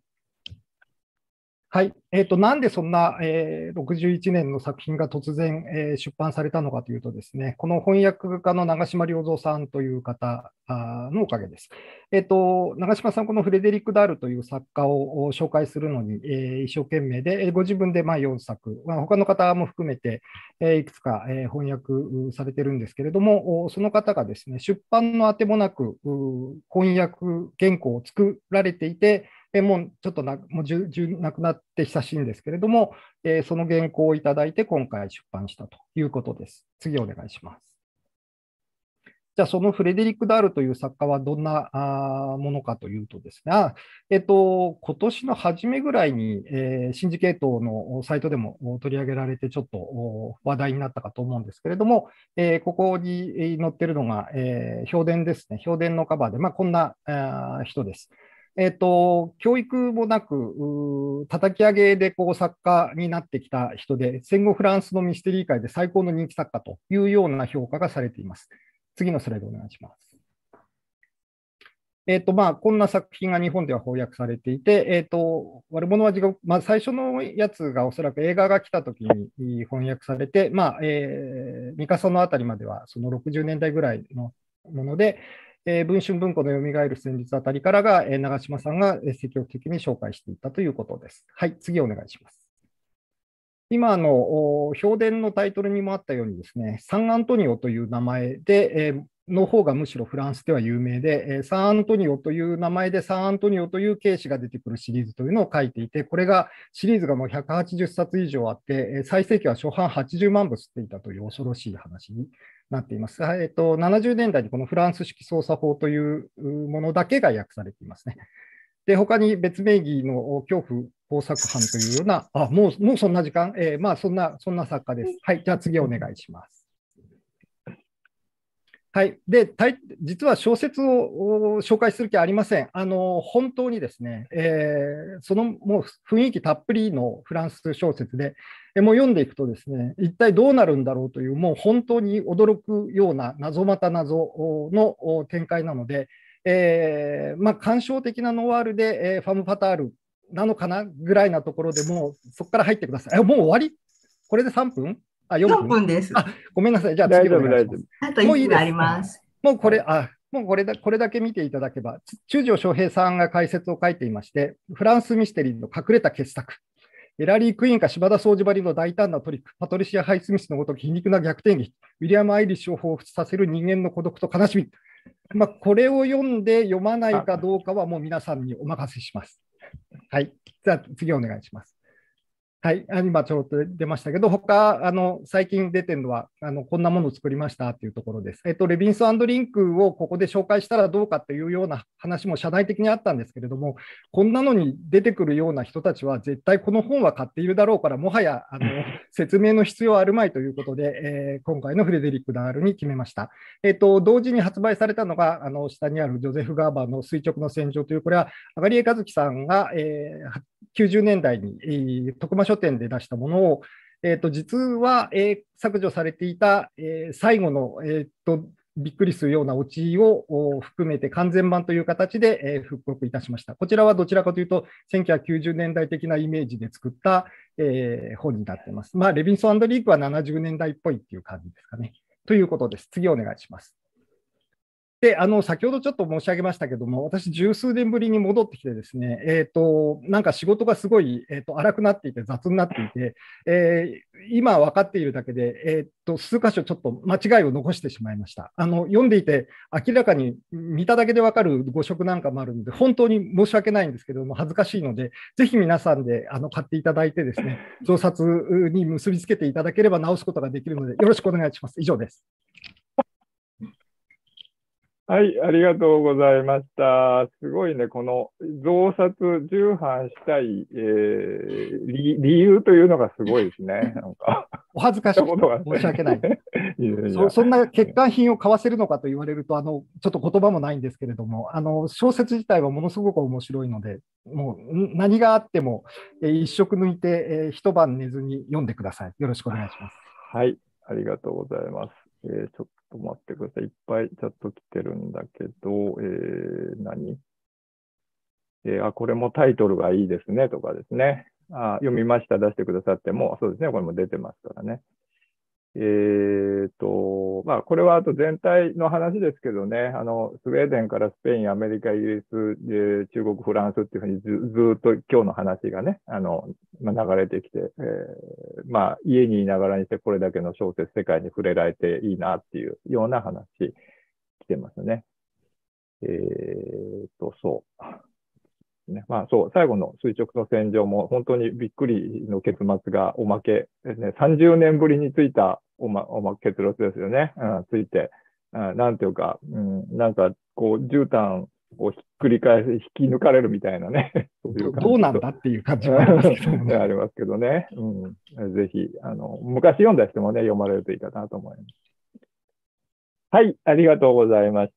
はい。えっと、なんでそんな、えー、ろくじゅういちねんの作品が突然、えー、出版されたのかというとですね、この翻訳家の長島良三さんという方のおかげです。えっと、長島さん、このフレデリック・ダールという作家を紹介するのに、えー、一生懸命で、ご自分でまあよんさく、まあ、他の方も含めて、えー、いくつか、えー、翻訳されてるんですけれども、その方がですね、出版のあてもなく、翻訳原稿を作られていて、もうちょっとなもうじゅじゅなくなって久しいんですけれども、えー、その原稿をいただいて今回出版したということです。次お願いします。じゃあそのフレデリック・ダールという作家はどんなあものかというとですね、あえっと、今年の初めぐらいに、えー、シンジケートのサイトでも取り上げられてちょっと話題になったかと思うんですけれども、えー、ここに載ってるのが、えー、評伝ですね。評伝のカバーで、まあ、こんなあ人です。えっと、教育もなく、叩き上げでこう作家になってきた人で、戦後フランスのミステリー界で最高の人気作家というような評価がされています。次のスライドお願いします。えっと、まあ、こんな作品が日本では翻訳されていて、えっと、悪者は地獄、まあ、最初のやつがおそらく映画が来た時に翻訳されて、まあ、えー、ミカソのあたりまではそのろくじゅうねんだいぐらいのもので、えー、文春文庫のよみがえる戦術あたりからが、えー、長島さんが積極的に紹介していったということです。はい、次お願いします。今の評伝のタイトルにもあったようにですね、サンアントニオという名前で、えー、の方がむしろフランスでは有名で、えー、サンアントニオという名前でサンアントニオという警視が出てくるシリーズというのを書いていて、これがシリーズがもうひゃくはちじゅっさつ以上あって、最盛期は初版はちじゅうまんぶ吸っていたという恐ろしい話になっています。えっと、ななじゅうねんだいにこのフランス式捜査法というものだけが訳されていますね。で、他に別名義の恐怖工作犯というような、あ、もう、もうそんな時間、えー、まあ、そんな、そんな作家です。はい、じゃあ次お願いします。はい。で、実は小説を紹介する気はありません。あの、本当にですね、えー、そのもう雰囲気たっぷりのフランス小説で、もう読んでいくとですね、一体どうなるんだろうという、もう本当に驚くような謎また謎の展開なので、えー、まあ、感傷的なノワールで、えー、ファム・ファタールなのかなぐらいなところでもうそこから入ってください。え、もう終わり？これでさんぷん？あ、よんぷん？ よんぷんです。 あ、ごめんなさい。じゃあ次お願いします。 あといっぷんあります。 もうこれ、あ、 もうこれだこれだけ見ていただけば、中条翔平さんが解説を書いていまして、フランスミステリーの隠れた傑作、ラリー・クイーンか柴田総司ばりの大胆なトリック、パトリシア・ハイスミスのごとく皮肉な逆転劇、ウィリアム・アイリッシュを彷彿させる人間の孤独と悲しみ。まあ、これを読んで読まないかどうかはもう皆さんにお任せします。はい。じゃあ次お願いします。はい、今ちょっと出ましたけど、他あの最近出てるのはあのこんなものを作りましたというところです。えっと、レビンソン&リンクをここで紹介したらどうかというような話も社内的にあったんですけれども、こんなのに出てくるような人たちは絶対この本は買っているだろうから、もはやあの説明の必要はあるまいということで、えー、今回のフレデリック・ダールに決めました。えっと、同時に発売されたのが、あの下にあるジョゼフ・ガーバーの垂直の戦場という、これはアガリエ・カズキさんが、えーきゅうじゅうねんだいに、えー、徳間書店で出したものを、えー、と実は、えー、削除されていた、えー、最後の、えー、とびっくりするようなオチを含めて完全版という形で、えー、復刻いたしました。こちらはどちらかというと、せんきゅうひゃくきゅうじゅうねんだい的なイメージで作った、えー、本になっています。まあ、レビンソン&リークはななじゅうねんだいっぽいっていう感じですかね。ということです。次お願いします。で、あの、先ほどちょっと申し上げましたけども、私、十数年ぶりに戻ってきてですね、えっと、なんか仕事がすごい、えっと、荒くなっていて、雑になっていて、えー、今分かっているだけで、えっと、数箇所ちょっと間違いを残してしまいました。あの、読んでいて、明らかに見ただけで分かる誤植なんかもあるので、本当に申し訳ないんですけども、恥ずかしいので、ぜひ皆さんで、あの、買っていただいてですね、増刷に結びつけていただければ直すことができるので、よろしくお願いします。以上です。 はい、ありがとうございました。すごいね、この増刷、重版したい、えー、理, 理由というのがすごいですね。なんかお恥ずかしい。申し訳ない。いやいや そ, そんな欠陥品を買わせるのかと言われると、あのちょっと言葉もないんですけれども、あの小説自体はものすごく面白いので、もう何があっても、えー、一色抜いて、えー、一晩寝ずに読んでください。よろしくお願いします。 はい、ありがとうございます。えー、ちょっと待ってください。いっぱいチャット来てるんだけど、えー、何、えー、あ、これもタイトルがいいですねとかですね。あ、読みました、出してくださっても、そうですね、これも出てますからね。えーと、まあ、これはあと全体の話ですけどね、あの、スウェーデンからスペイン、アメリカ、イギリス、えー、中国、フランスっていうふうにず、ずっと今日の話がね、あの、まあ、流れてきて、えー、まあ、家にいながらにしてこれだけの小説世界に触れられていいなっていうような話来てますね。えーと、そう。ね、まあそう、最後の垂直の戦場も本当にびっくりの結末がおまけですね。さんじゅうねんぶりについたおま、おま、結末ですよね。うん、ついて、うん、なんていうか、うん、なんかこう、絨毯をひっくり返す、引き抜かれるみたいなね。そういう感じどうなんだっていう感じがありますけどね。 ありますけどね。うん、ぜひ、あの、昔読んだ人もね、読まれるといいかなと思います。はい、ありがとうございました。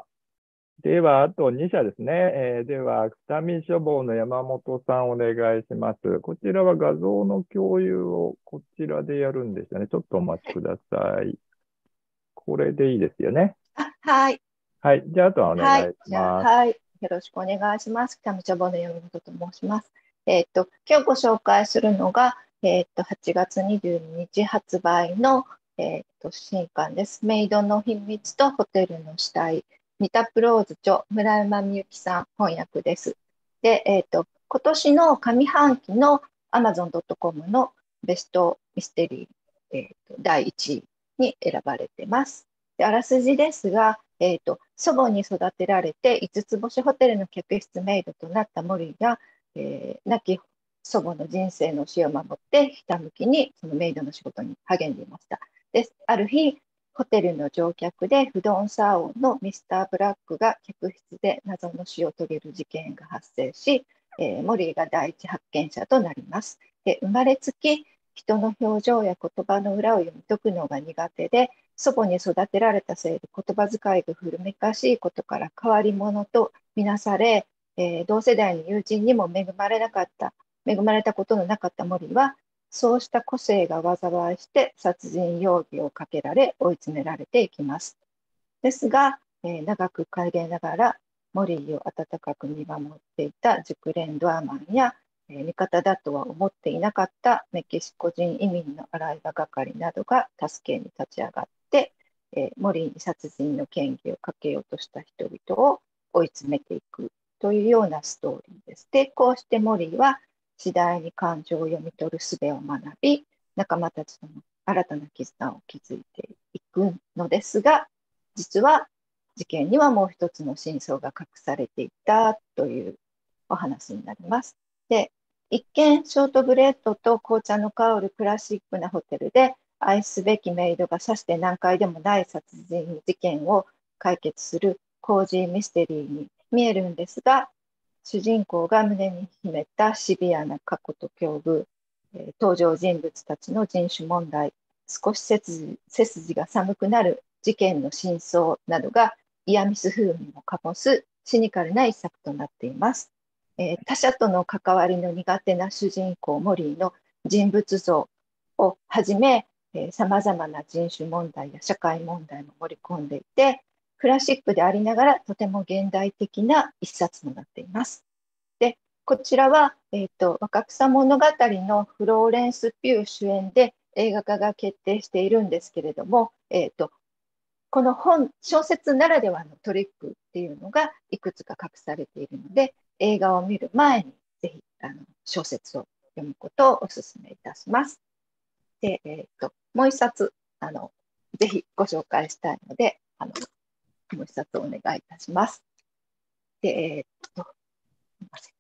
では、あとに社ですね。えー、では、北見書房の山本さん、お願いします。こちらは画像の共有をこちらでやるんでしたね。ちょっとお待ちください。これでいいですよね。 あ、はい。 はい。じゃあ、あとはお願いします。はい。 じゃあ、はい。よろしくお願いします。北見書房の山本と申します。えっと、今日ご紹介するのが、えっと、はちがつにじゅうににち発売の、えっと、新刊です。メイドの秘密とホテルの死体。ニタプローズ著、村山みゆきさん翻訳です。で、えっと、今年の上半期の アマゾンドットコム のベストミステリー、えっと、だいいちいに選ばれています。で、あらすじですが、えっと、祖母に育てられていつつ星ホテルの客室メイドとなったモリーが、えー、亡き祖母の人生の死を守ってひたむきにそのメイドの仕事に励んでいました。で、ある日、ホテルの乗客で不動産王のミスター・ブラックが客室で謎の死を遂げる事件が発生し、えー、モリーが第一発見者となります。で、生まれつき人の表情や言葉の裏を読み解くのが苦手で、祖母に育てられたせいで言葉遣いが古めかしいことから変わり者とみなされ、えー、同世代の友人にも恵まれなかった、恵まれたことのなかったモリーは、そうした個性が災いして殺人容疑をかけられ追い詰められていきます。ですが、えー、長く帰れながらモリーを温かく見守っていた熟練ドアマンや、えー、味方だとは思っていなかったメキシコ人移民の洗い場係などが助けに立ち上がって、 えー、モリーに殺人の嫌疑をかけようとした人々を追い詰めていくというようなストーリーです。で、こうしてモリーは次第に感情を読み取る術を学び、仲間たちとの新たな絆を築いていくのですが、実は事件にはもう一つの真相が隠されていたというお話になります。で、一見ショートブレッドと紅茶の香るクラシックなホテルで愛すべきメイドがさして難解でもない殺人事件を解決するコージーミステリーに見えるんですが、主人公が胸に秘めたシビアな過去と境遇、えー、登場人物たちの人種問題、少し背筋、背筋が寒くなる事件の真相などがイヤミス風味を醸すシニカルな一作となっています。えー、他者との関わりの苦手な主人公モリーの人物像をはじめ、さまざまな人種問題や社会問題も盛り込んでいて、クラシックでありながらとても現代的な一冊となっています。で、こちらは、えーと、若草物語のフローレンス・ピュー主演で映画化が決定しているんですけれども、えーと、この本、小説ならではのトリックっていうのがいくつか隠されているので、映画を見る前にぜひあの小説を読むことをお勧めいたします。で、えーと、もう一冊あの、ぜひご紹介したいので、あのもう一冊お願いいたします。で、えーと、すみません。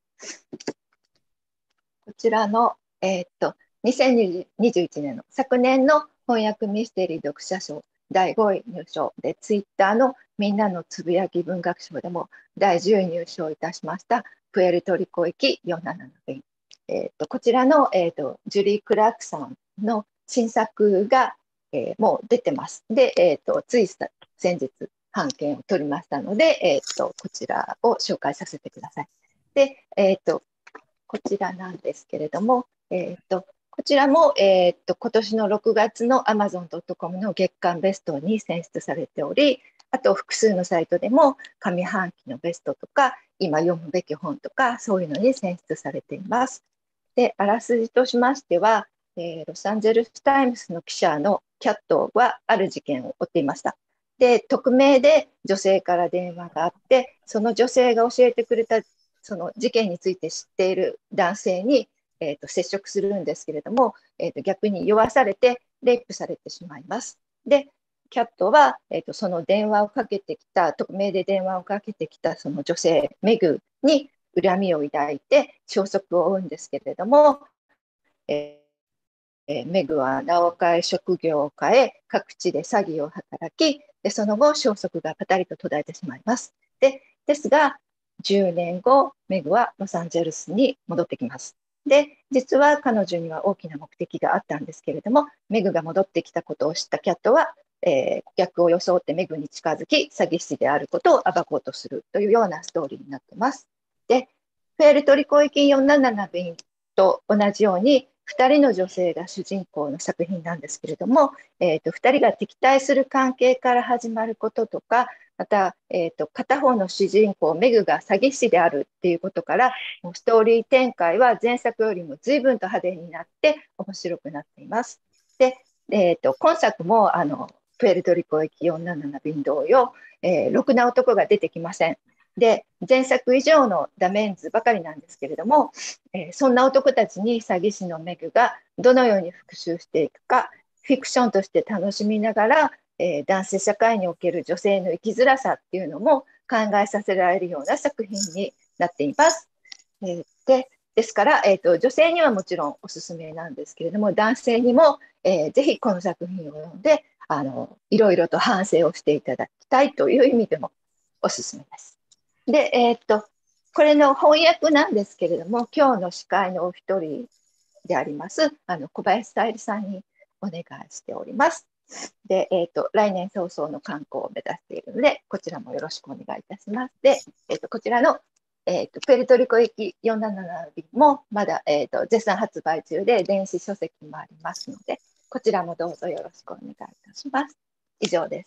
こちらの、えーと、にせんにじゅういちねんの昨年の翻訳ミステリー読者賞だいごい入賞で、ツイッターのみんなのつぶやき文学賞でもだいじゅうい入賞いたしましたプエルトリコ行きよんなななべん、えーと、こちらの、えーと、ジュリー・クラークさんの新作が、えー、もう出てます。で、えーと、つい先日版権を取りましたので、えーと、こちらを紹介させてください。で、えーと、こちらなんですけれども、えーと、こちらも、えーと、今年のろくがつの アマゾンドットコム の月間ベストに選出されており、あと複数のサイトでも上半期のベストとか、今読むべき本とか、そういうのに選出されています。で、あらすじとしましては、えー、ロサンゼルスタイムズの記者のキャットはある事件を追っていました。で、匿名で女性から電話があって、その女性が教えてくれたその事件について知っている男性に、えー、と接触するんですけれども、えー、と逆に酔わされてレイプされてしまいます。で、キャットは、えー、とその電話をかけてきた、匿名で電話をかけてきたその女性、メグに恨みを抱いて消息を追うんですけれども、えー、メグは名を変え、職業を変え、各地で詐欺を働き、でその後、消息がパタリと途絶えてしまいます。でですが、じゅうねんご、メグはロサンゼルスに戻ってきます。で、実は彼女には大きな目的があったんですけれども、メグが戻ってきたことを知ったキャットは、えー、顧客を装ってメグに近づき、詐欺師であることを暴こうとするというようなストーリーになっています。で、プエルトリコ行きよんなななべんと同じように、ふたりの女性が主人公の作品なんですけれども、えーと、ふたりが敵対する関係から始まることとか、また、えーと、片方の主人公メグが詐欺師であるっていうことから、ストーリー展開は前作よりも随分と派手になって面白くなっています。で、えーと、今作もあのプエルトリコ行きよんなななべん同様、えー、ろくな男が出てきません。で、前作以上のダメンズばかりなんですけれども、えー、そんな男たちに詐欺師のメグがどのように復讐していくか、フィクションとして楽しみながら、えー、男性社会における女性の生きづらさっていうのも考えさせられるような作品になっています。えー、でですから、えーと、女性にはもちろんおすすめなんですけれども、男性にも、えー、ぜひこの作品を読んであのいろいろと反省をしていただきたいという意味でもおすすめです。で、えーと、これの翻訳なんですけれども、今日の司会のお一人でありますあの小林さゆりさんにお願いしております。で、えーと、来年早々の刊行を目指しているので、こちらもよろしくお願いいたします。で、えーと、こちらの、えーと、プエルトリコ行きよんなななべんもまだ、えーと、絶賛発売中で、電子書籍もありますので、こちらもどうぞよろしくお願いいたします。以上です。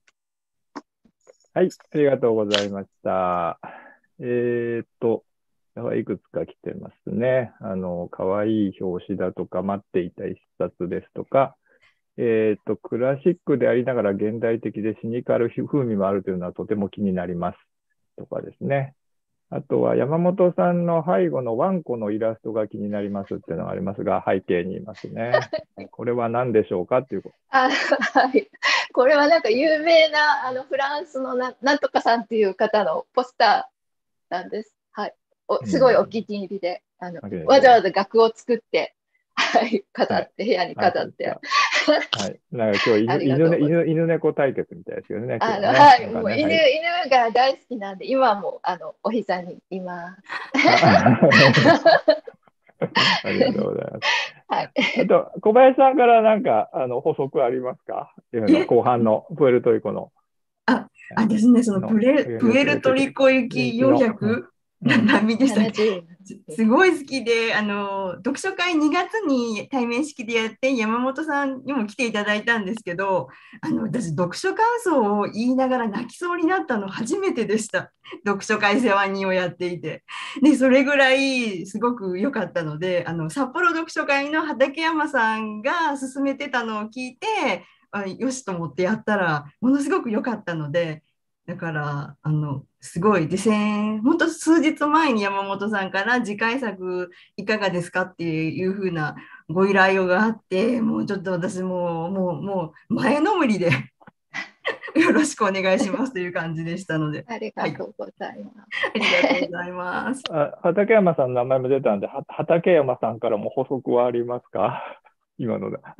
はい、ありがとうございました。えー、っと、いくつか来てますね。あの、かわいい表紙だとか、待っていた一冊ですとか、 えっと、クラシックでありながら現代的でシニカル風味もあるというのはとても気になります。とかですね。あとは山本さんの背後のワンコのイラストが気になりますっていうのがありますが、背景にいますね。これは何でしょうかっていうこと。 あ、はい。これはなんか有名なあのフランスのな、なんとかさんっていう方のポスターなんです。はい。おすごいお気に入りで、あの、わざわざ額を作って、はい、飾って、部屋に飾って。 はい。なんか今日犬、犬、犬、犬猫対決みたいですよね。 あの、はい。もう犬、犬が大好きなんで、今もあのお膝にいます。 ありがとうございます。はい。あと、小林さんからなんか、あの、補足ありますか？後半のプエルトリコの。 あ、あですね、そのプレ、プエルトリコ行きよんひゃく波でしたっけ？すごい好きで、あの、読書会にがつに対面式でやって、山本さんにも来ていただいたんですけど、あの、私、読書感想を言いながら泣きそうになったの初めてでした。読書会世話人をやっていて。で、それぐらいすごく良かったので、あの、札幌読書会の畠山さんが勧めてたのを聞いて、あ、よしと思ってやったら、ものすごく良かったので、だから、あの、すごい、で、先、本当数日前に山本さんから次回作いかがですかっていうふうなご依頼があって、もうちょっと私も、もう、もう前のめりでよろしくお願いしますという感じでしたので。 ありがとうございます。 はい、ありがとうございます。 あ、畠山さんの名前も出たんで、は畠山さんからも補足はありますか？今のだ。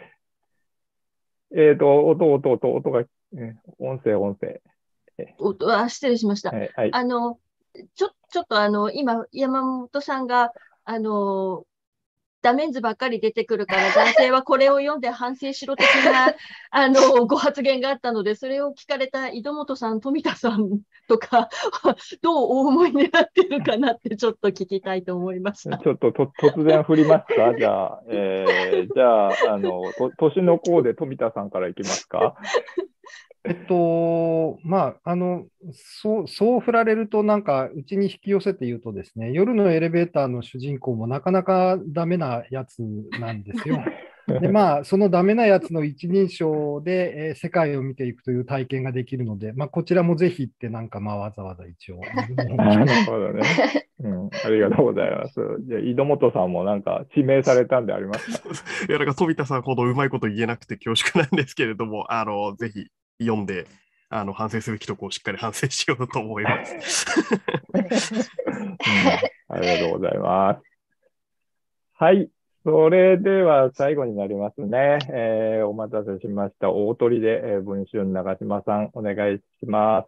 えっと、音、音、音、音が、音声、音声。 音あ失礼しました。 はいはい、 あの、ちょ、ちょっとあの、今、山本さんが、あの、ダメンズばっかり出てくるから、男性はこれを読んで反省しろ的な、あの、ご発言があったので、それを聞かれた井戸本さん、富田さんとか、どうお思いになってるかなってちょっと聞きたいと思いました。 ちょっとと突然振りますか？じゃあ、えー、じゃあ、あの、と年の功で富田さんからいきますか？ えっと、まあ、あの、そう、そう振られると、なんか、うちに引き寄せて言うとですね、夜のエレベーターの主人公もなかなかダメなやつなんですよ。で、まあ、そのダメなやつの一人称で、えー、世界を見ていくという体験ができるので、まあ、こちらもぜひって、なんか、まあ、わざわざ一応。 なるほどね。うん、ありがとうございます。じゃあ、井戸本さんもなんか、指名されたんでありますか？ いや、なんか、富田さんほどうまいこと言えなくて恐縮なんですけれども、あの、ぜひ、読んで、あの反省すべきところをしっかり反省しようと思います。 うん、ありがとうございます。はい。それでは最後になりますね。えー、お待たせしました。大鳥で、えー、文春長島さん、お願いします。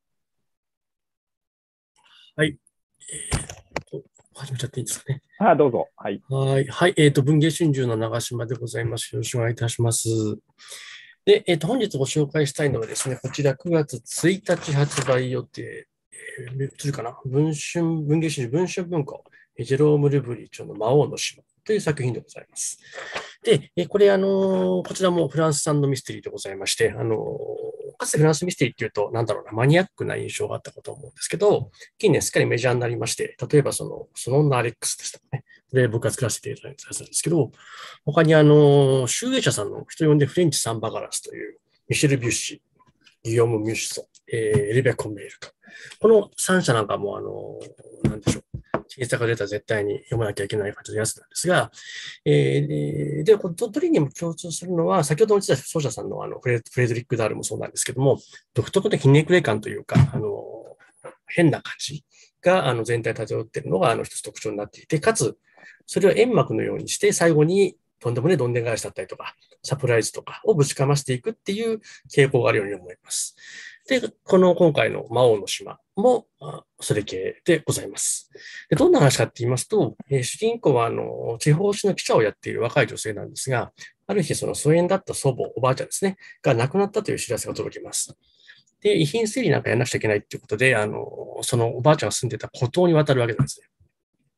はい。えー、始めちゃっていいですかね。 あ、どうぞ。はい。 はい。はい。えっと、文藝春秋の長島でございます。よろしくお願いいたします。で、えっと、本日ご紹介したいのはですね、こちらくがつついたち発売予定、えー、映るかな、文春、文藝春秋、文春文庫、ジェローム・ルブリー著の魔王の島という作品でございます。で、えこれ、あの、こちらもフランス産のミステリーでございまして、あの、かつてフランスミステリーっていうと、なんだろうな、マニアックな印象があったかと思うんですけど、近年すっかりメジャーになりまして、例えばその、その女アレックスですとかね、で、僕が作らせていただいたやつなんですけど、他にあの、集英社さんの人呼んでフレンチ・サンバガラスという、ミシェル・ビュッシー、ギヨーム・ミュッソ、えー、エリベ・コンメールと。このさん社なんかも、あの、なんでしょう。新作が出たら絶対に読まなきゃいけない感じのやつなんですが、えー、で、このどれにも共通するのは、先ほどの言った奏者さんのあのフレフレドリック・ダールもそうなんですけども、独特のひねくれ感というか、あの、変な感じがあの全体漂っているのがあの一つ特徴になっていて、かつ、それを煙幕のようにして、最後にとんでもねどんでん返しだったりとか、サプライズとかをぶちかましていくっていう傾向があるように思います。で、この今回の魔王の島も、それ系でございます。で、どんな話かって言いますと、えー、主人公はあの地方紙の記者をやっている若い女性なんですが、ある日その疎遠だった祖母、おばあちゃんですね、が亡くなったという知らせが届きます。で、遺品整理なんかやらなくちゃいけないということで、あの、そのおばあちゃんが住んでた孤島に渡るわけなんですね。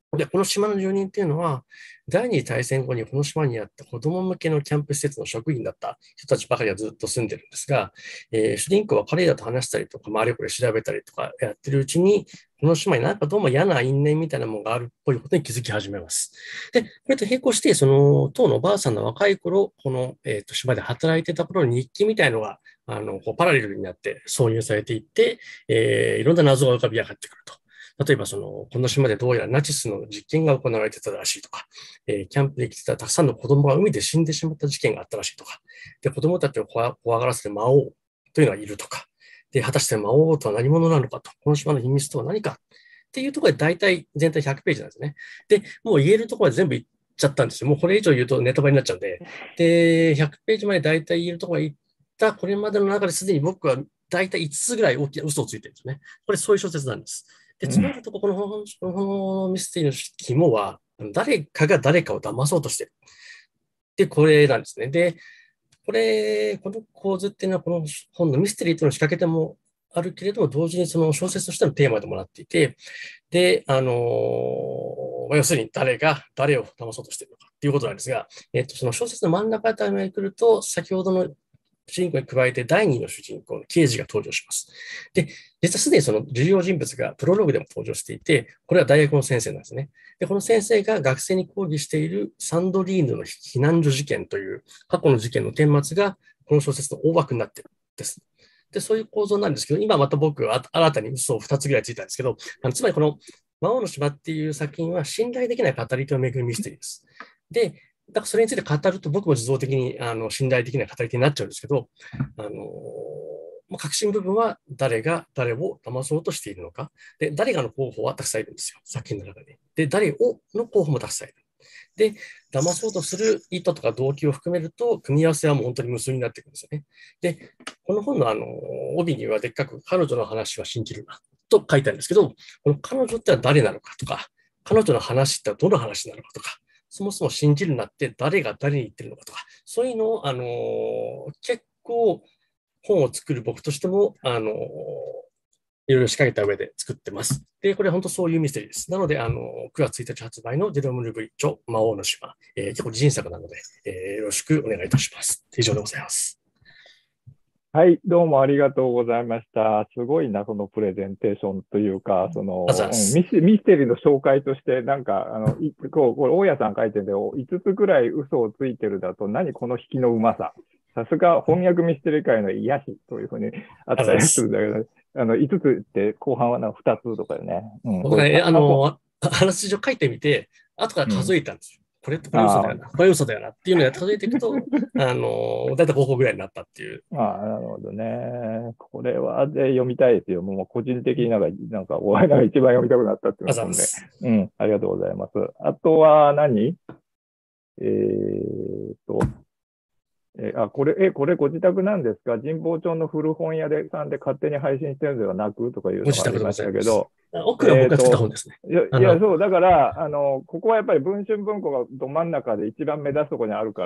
で、この島の住人っていうのは、第二次大戦後にこの島にあった子供向けのキャンプ施設の職員だった人たちばかりがずっと住んでるんですが、えー、主人公は彼らと話したりとか、周りをこれ調べたりとかやってるうちに、この島になんかどうも嫌な因縁みたいなものがあるっぽいことに気づき始めます。で、これと並行して、その当のおばあさんの若い頃、この、えー、と島で働いてた頃に日記みたいのが、あのこうパラレルになって挿入されていって、えー、いろんな謎が浮かび上がってくると。例えばその、この島でどうやらナチスの実験が行われてたらしいとか、えー、キャンプで来てたたくさんの子供が海で死んでしまった事件があったらしいとか、で、子供たちを怖がらせて魔王というのがいるとか、で、果たして魔王とは何者なのかと、この島の秘密とは何かっていうところで大体全体ひゃくページなんですね。で、もう言えるところまで全部言っちゃったんですよ。もうこれ以上言うとネタバレになっちゃうんで、で、ひゃくページまで大体言えるところまで言ったこれまでの中ですでに僕は大体いつつぐらい大きな嘘をついてるんですね。これそういう小説なんです。で、つまりとこの本、このミステリーの肝は、誰かが誰かを騙そうとしてる。で、これなんですね。で、これ、この構図っていうのは、この本のミステリーというのを仕掛けてもあるけれども、同時にその小説としてのテーマでもなっていて、で、あのー、要するに誰が誰を騙そうとしているのかっていうことなんですが、えっと、その小説の真ん中あたりまで来ると、先ほどの主人公に加えてだいにの主人公の刑事が登場します。で、実はすでにその重要人物がプロローグでも登場していて、これは大学の先生なんですね。で、この先生が学生に講義しているサンドリーヌの避難所事件という過去の事件の顛末がこの小説の大枠になっているんです。で、そういう構造なんですけど、今また僕は新たに嘘をふたつぐらいついたんですけど、あのつまりこの魔王の島っていう作品は信頼できない語り手をめぐるミステリーです。で、だからそれについて語ると僕も自動的にあの信頼できない語り手になっちゃうんですけど、あのー、核心部分は誰が誰を騙そうとしているのか。で、誰がの候補はたくさんいるんですよ、作品の中で。で、誰をの候補もたくさんいる。で、騙そうとする意図とか動機を含めると、組み合わせはもう本当に無数になっていくんですよね。で、この本のあの帯にはでっかく彼女の話は信じるなと書いてあるんですけど、この彼女ってのは誰なのかとか、彼女の話ってどの話なのかとか、そもそも信じるなって誰が誰に言ってるのかとか、そういうのを、あのー、結構本を作る僕としても、あのー、いろいろ仕掛けた上で作ってます。で、これは本当そういうミステリーです。なので、あのー、くがつついたち発売のジェロム・ルブリッチョ、魔王の島、えー、結構自信作なので、えー、よろしくお願いいたします。以上でございます。 はい、どうもありがとうございました。すごいな、そのプレゼンテーションというか、その、うん、ミス、ミステリーの紹介として、なんか、あの、いこう、これ、大家さん書いてるんで、いつつぐらい嘘をついてるだと、何この引きのうまさ。さすが翻訳ミステリー界の癒しというふうにあったりするんだけど、あの、いつつって後半はなふたつとかよね。 うん、僕ね、あの、話上書いてみて、後から数えたんですよ。うんこれってこれ嘘だよな、これ嘘だよなっていうのを数えていくと、あの、だいたいごこぐらいになったっていう。 ああ、なるほどね。これはで読みたいですよ。もう個人的になんか、なんか、お前が一番読みたくなったっていうので。うん、ありがとうございます。あとは何えーっと、えあ、これ、え、これご自宅なんですか？神保町の古本屋でさんで勝手に配信してるのではなくとかいうのがありましたけど。 奥が僕が作った本ですね。 いや、いやそう、だから、あの、ここはやっぱり文春文庫がど真ん中で一番目立つところにあるから、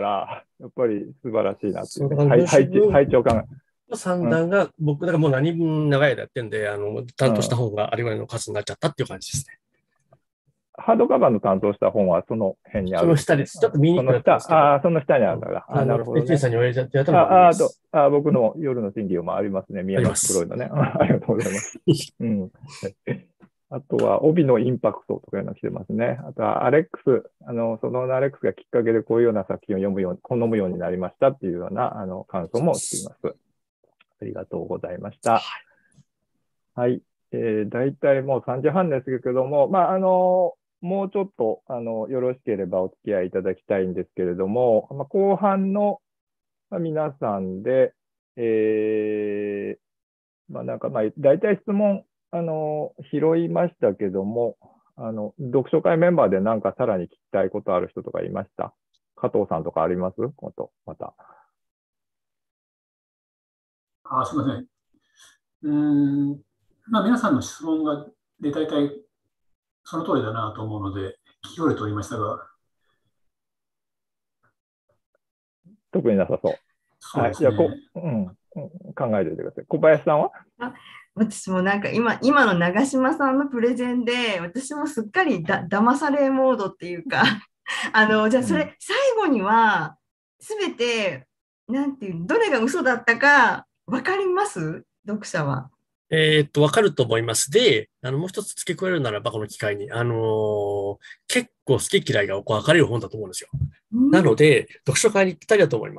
やっぱり素晴らしいなっていう、ね。はい、配置、配置を考え。 三段が、僕、だからもう何分長い間やってるんで、あの、担当した本があれぐらいの数になっちゃったっていう感じですね。 ハードカバーの担当した本はその辺にある。 その下です。ちょっと見にくくなったんですけど。 ああ、その下にあるから。あなるほど、ね。 エッチンさんに言われちゃってやったらああとあ、僕の夜の審議もありますね。宮崎プロイのね。ありがとうございます。うん。あとは、帯のインパクトとかいうの来てますね。あとは、アレックス、あの、そのアレックスがきっかけでこういうような作品を読むように、好むようになりましたっていうような、あの、感想もしています。ありがとうございました。はい。えー、大体もうさんじはんですけども、まあ、あの、もうちょっと、あの、よろしければお付き合いいただきたいんですけれども、まあ、後半の、まあ、皆さんで、えー、まあ、なんか、まあ、大体質問、あの、拾いましたけども、あの、読書会メンバーでなんかさらに聞きたいことある人とかいました？加藤さんとかあります？こと、また。 あ、すみません。うーん、まあ、皆さんの質問がで大体その通りだなと思うので、聞き終えておりましたが。 特になさそう。 そうですね。 はい、じゃあこ、うん、考えておいてください。小林さんは？ あ私もなんか今、今の長嶋さんのプレゼンで、私もすっかりだ騙されモードっていうか、あの、じゃあそれ、最後には、すべて、なんていう、どれが嘘だったか、わかります読者は。 えーっと、わかると思います。で、あの、もう一つ付け加えるならば、この機会に、あのー結構好き嫌いが分かれる本だと思うんですよ。なので、読書会にぴったりだと思います。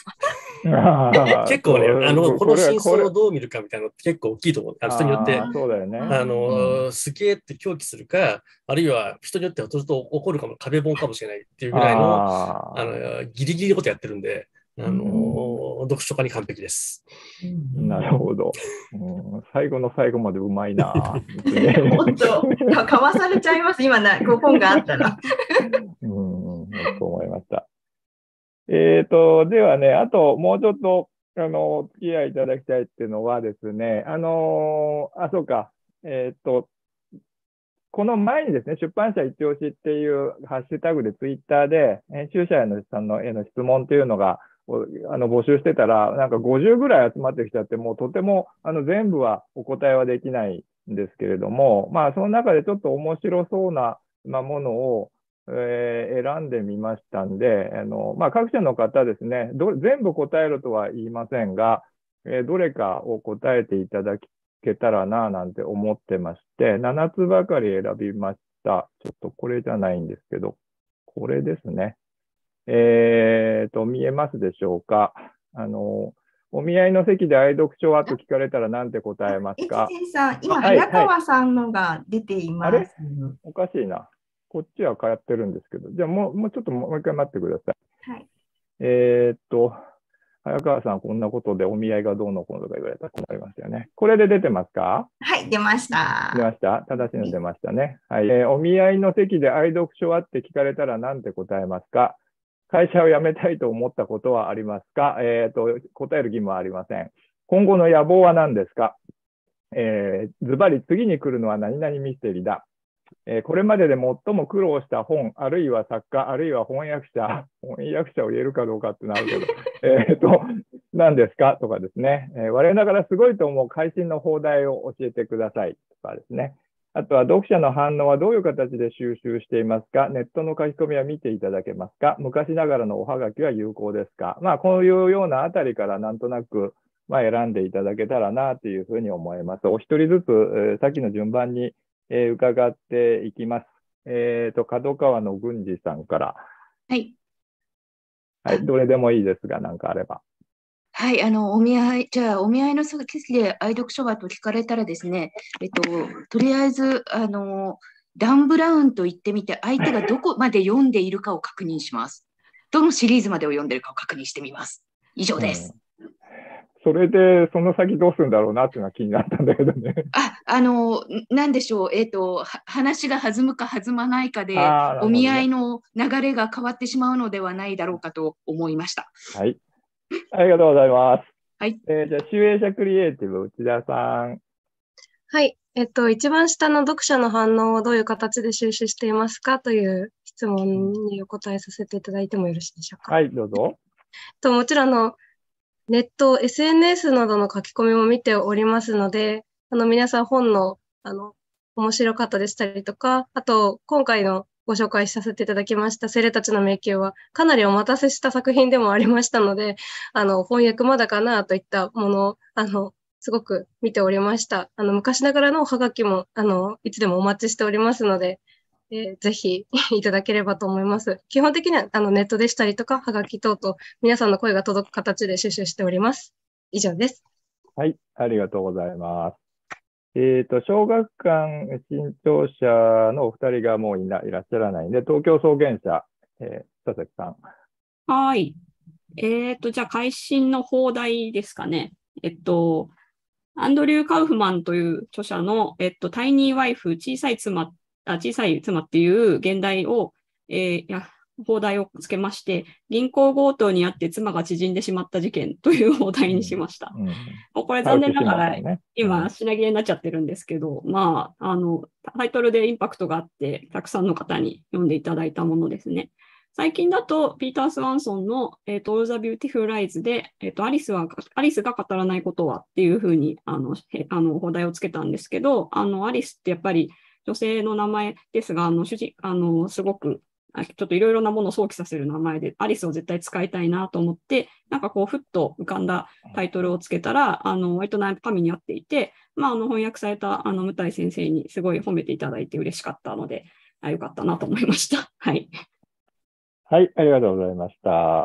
結構ね、あの、この真相をどう見るかみたいなのって結構大きいと思う。あの人によって、 そうだよね。 あの、すげえって狂気するか、あるいは人によってはちょっと起こるかも、壁本かもしれないっていうぐらいの、あの、ギリギリのことやってるんで、あの、読書家に完璧です。 なるほど。うん、最後の最後までうまいな。 本当、かわされちゃいます、今な、本があったら。 うん、そう思いました。えっと、ではね、あともうちょっと、あの、お付き合いいただきたいっていうのはですね、あのー、あ、そうか、えっと、この前にですね、出版社一押しっていうハッシュタグでツイッターで、編集者へのさんのへの質問っていうのが、あの募集してたら、なんかごじゅうぐらい集まってきちゃって、もうとてもあの全部はお答えはできないんですけれども、まあ、その中でちょっと面白そうなものを、えー、選んでみましたんで、あのまあ、各社の方ですねど、全部答えろとは言いませんが、えー、どれかを答えていただけたらななんて思ってまして、ななつばかり選びました。ちょっとこれじゃないんですけど、これですね。えーと、見えますでしょうか。あの、お見合いの席で愛読書はと聞かれたら何て答えますか。 越前さん、今、早川さんのが出ています。 はいはい、あれおかしいな。こっちは変わってるんですけど、じゃあもう、もうちょっともう一回待ってください。 はい。 えーっと、早川さん、こんなことでお見合いがどうのこうのとか言われたら困りますよね。これで出てますか？ はい、出ました。 出ました。正しいの出ましたね。はい。えー、お見合いの席で愛読書はって聞かれたら何て答えますか？会社を辞めたいと思ったことはありますか？えーと、答える義務はありません。今後の野望は何ですか？えー、ズバリ次に来るのは何々ミステリーだ。えー、これまでで最も苦労した本、あるいは作家、あるいは翻訳者、翻訳者を言えるかどうかってなるけど、えっと、何ですかとかですね、えー、我ながらすごいと思う会心の放題を教えてくださいとかですね。あとは読者の反応はどういう形で収集していますか？ネットの書き込みは見ていただけますか？昔ながらのおはがきは有効ですか？まあ、こういうようなあたりからなんとなく、まあ、選んでいただけたらなというふうに思います。お一人ずつ、えー、さっきの順番に、えー、伺っていきます。えっと、角川の郡司さんから。 はい。 はい、どれでもいいですが、何かあれば。 はい、あの、お見合い、じゃあ、お見合いの席で愛読書はと聞かれたらですね、えっと、とりあえず、あの、ダン・ブラウンと言ってみて、相手がどこまで読んでいるかを確認します。どのシリーズまでを読んでいるかを確認してみます。以上です。 うん、それで、その先どうするんだろうなっていうのは気になったんだけどね。 あ、あの、なんでしょう、えっと、話が弾むか弾まないかで、お見合いの流れが変わってしまうのではないだろうかと思いました。 はい。ありがとうございます。 はい。 えー、じゃあ、集英社クリエイティブ、内田さん。 はい。えっと、一番下の読者の反応をどういう形で収集していますかという質問にお答えさせていただいてもよろしいでしょうか。 はい、どうぞ。 ともちろんの、ネット、エスエヌエス などの書き込みも見ておりますので、あの、皆さん本の、あの、面白かったでしたりとか、あと、今回のご紹介させていただきました精霊たちの迷宮はかなりお待たせした作品でもありましたので、あの、翻訳まだかなといったものを、あの、すごく見ておりました。あの、昔ながらのおはがきも、あの、いつでもお待ちしておりますので、えー、ぜひいただければと思います。基本的にはあのネットでしたりとか、はがき等々、皆さんの声が届く形で収集しております。以上です。 はい、ありがとうございます。えっと、小学館新潮社のお二人がもういないらっしゃらないんで、東京草原社、えー、佐々木さん。 はい。えっと、じゃあ、会心の放題ですかね。えっと、アンドリュー・カウフマンという著者の、えっと、タイニー・ワイフ、小さい妻、あ小さい妻っていう現代を、えー、や放題をつけまして、銀行強盗にあって妻が縮んでしまった事件という放題にしました。うんうん、もうこれ残念ながら、ね、今、品切れになっちゃってるんですけど、まあ、あの、タイトルでインパクトがあって、たくさんの方に読んでいただいたものですね。 最近だと、ピーター・スワンソンの、えっと、All the Beautiful Lies で、えっと、アリスは、アリスが語らないことはっていうふうに、あの、あの、放題をつけたんですけど、あの、アリスってやっぱり女性の名前ですが、あの、主人、あの、すごく、ちょっといろいろなものを想起させる名前で、アリスを絶対使いたいなと思って、なんかこう、ふっと浮かんだタイトルをつけたら、あの、割と中身に合っていて、まあ、あの、翻訳された、あの、向井先生にすごい褒めていただいて嬉しかったので、あ、よかったなと思いました。はい。 はい、ありがとうございました。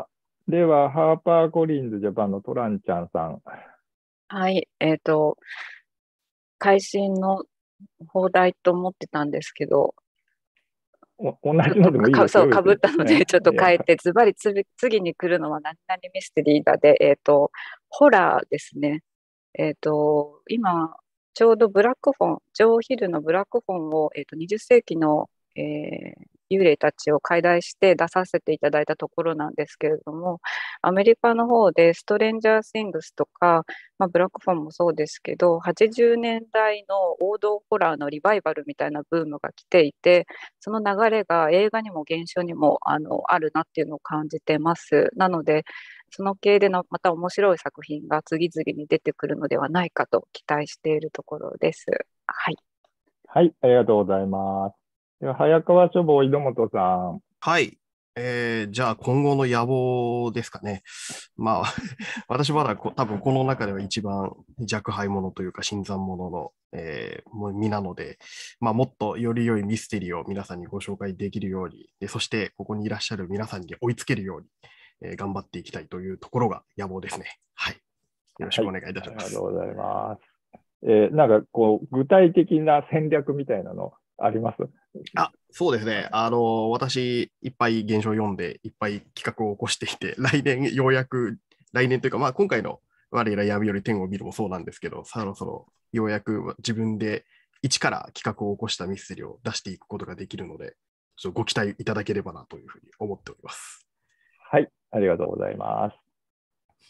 では、ハーパーコリンズジャパンのトランちゃんさん。 はい、えっと、会心の放題と思ってたんですけど、 お同じのでもいいですよ。 そう、かぶったので、ちょっと変えて、ズバリ次に来るのは何々ミステリーだで、えっと、ホラーですね。えっと、今、ちょうどブラックフォン、ジョー・ヒルのブラックフォンを、えっと、にじゅっ世紀の、えー幽霊たちを解題して出させていただいたところなんですけれども、アメリカの方でストレンジャー・シングスとか、まあ、ブラックフォンもそうですけど、はちじゅうねんだいの王道ホラーのリバイバルみたいなブームが来ていて、その流れが映画にも原書にもあのあるなっていうのを感じてます。なので、その系でのまた面白い作品が次々に出てくるのではないかと期待しているところです。はい。 はい、ありがとうございます。では早川書房、井戸本さん。 はい。えー、じゃあ今後の野望ですかね。まあ、私まだこ多分この中では一番若輩者というか新参者の、えー、身なので、まあ、もっとより良いミステリーを皆さんにご紹介できるように、でそしてここにいらっしゃる皆さんに追いつけるように、えー、頑張っていきたいというところが野望ですね。はい。よろしくお願いいたします。 はい、ありがとうございます。えー、なんかこう、具体的な戦略みたいなのあります？ あ、そうですね。あの、私、いっぱい現象を読んで、いっぱい企画を起こしていて、来年ようやく、来年というか、まあ、今回の我ら闇より天を見るもそうなんですけど、そろそろようやく自分で一から企画を起こしたミステリーを出していくことができるので、ちょっとご期待いただければなというふうに思っております。 はい、ありがとうございます。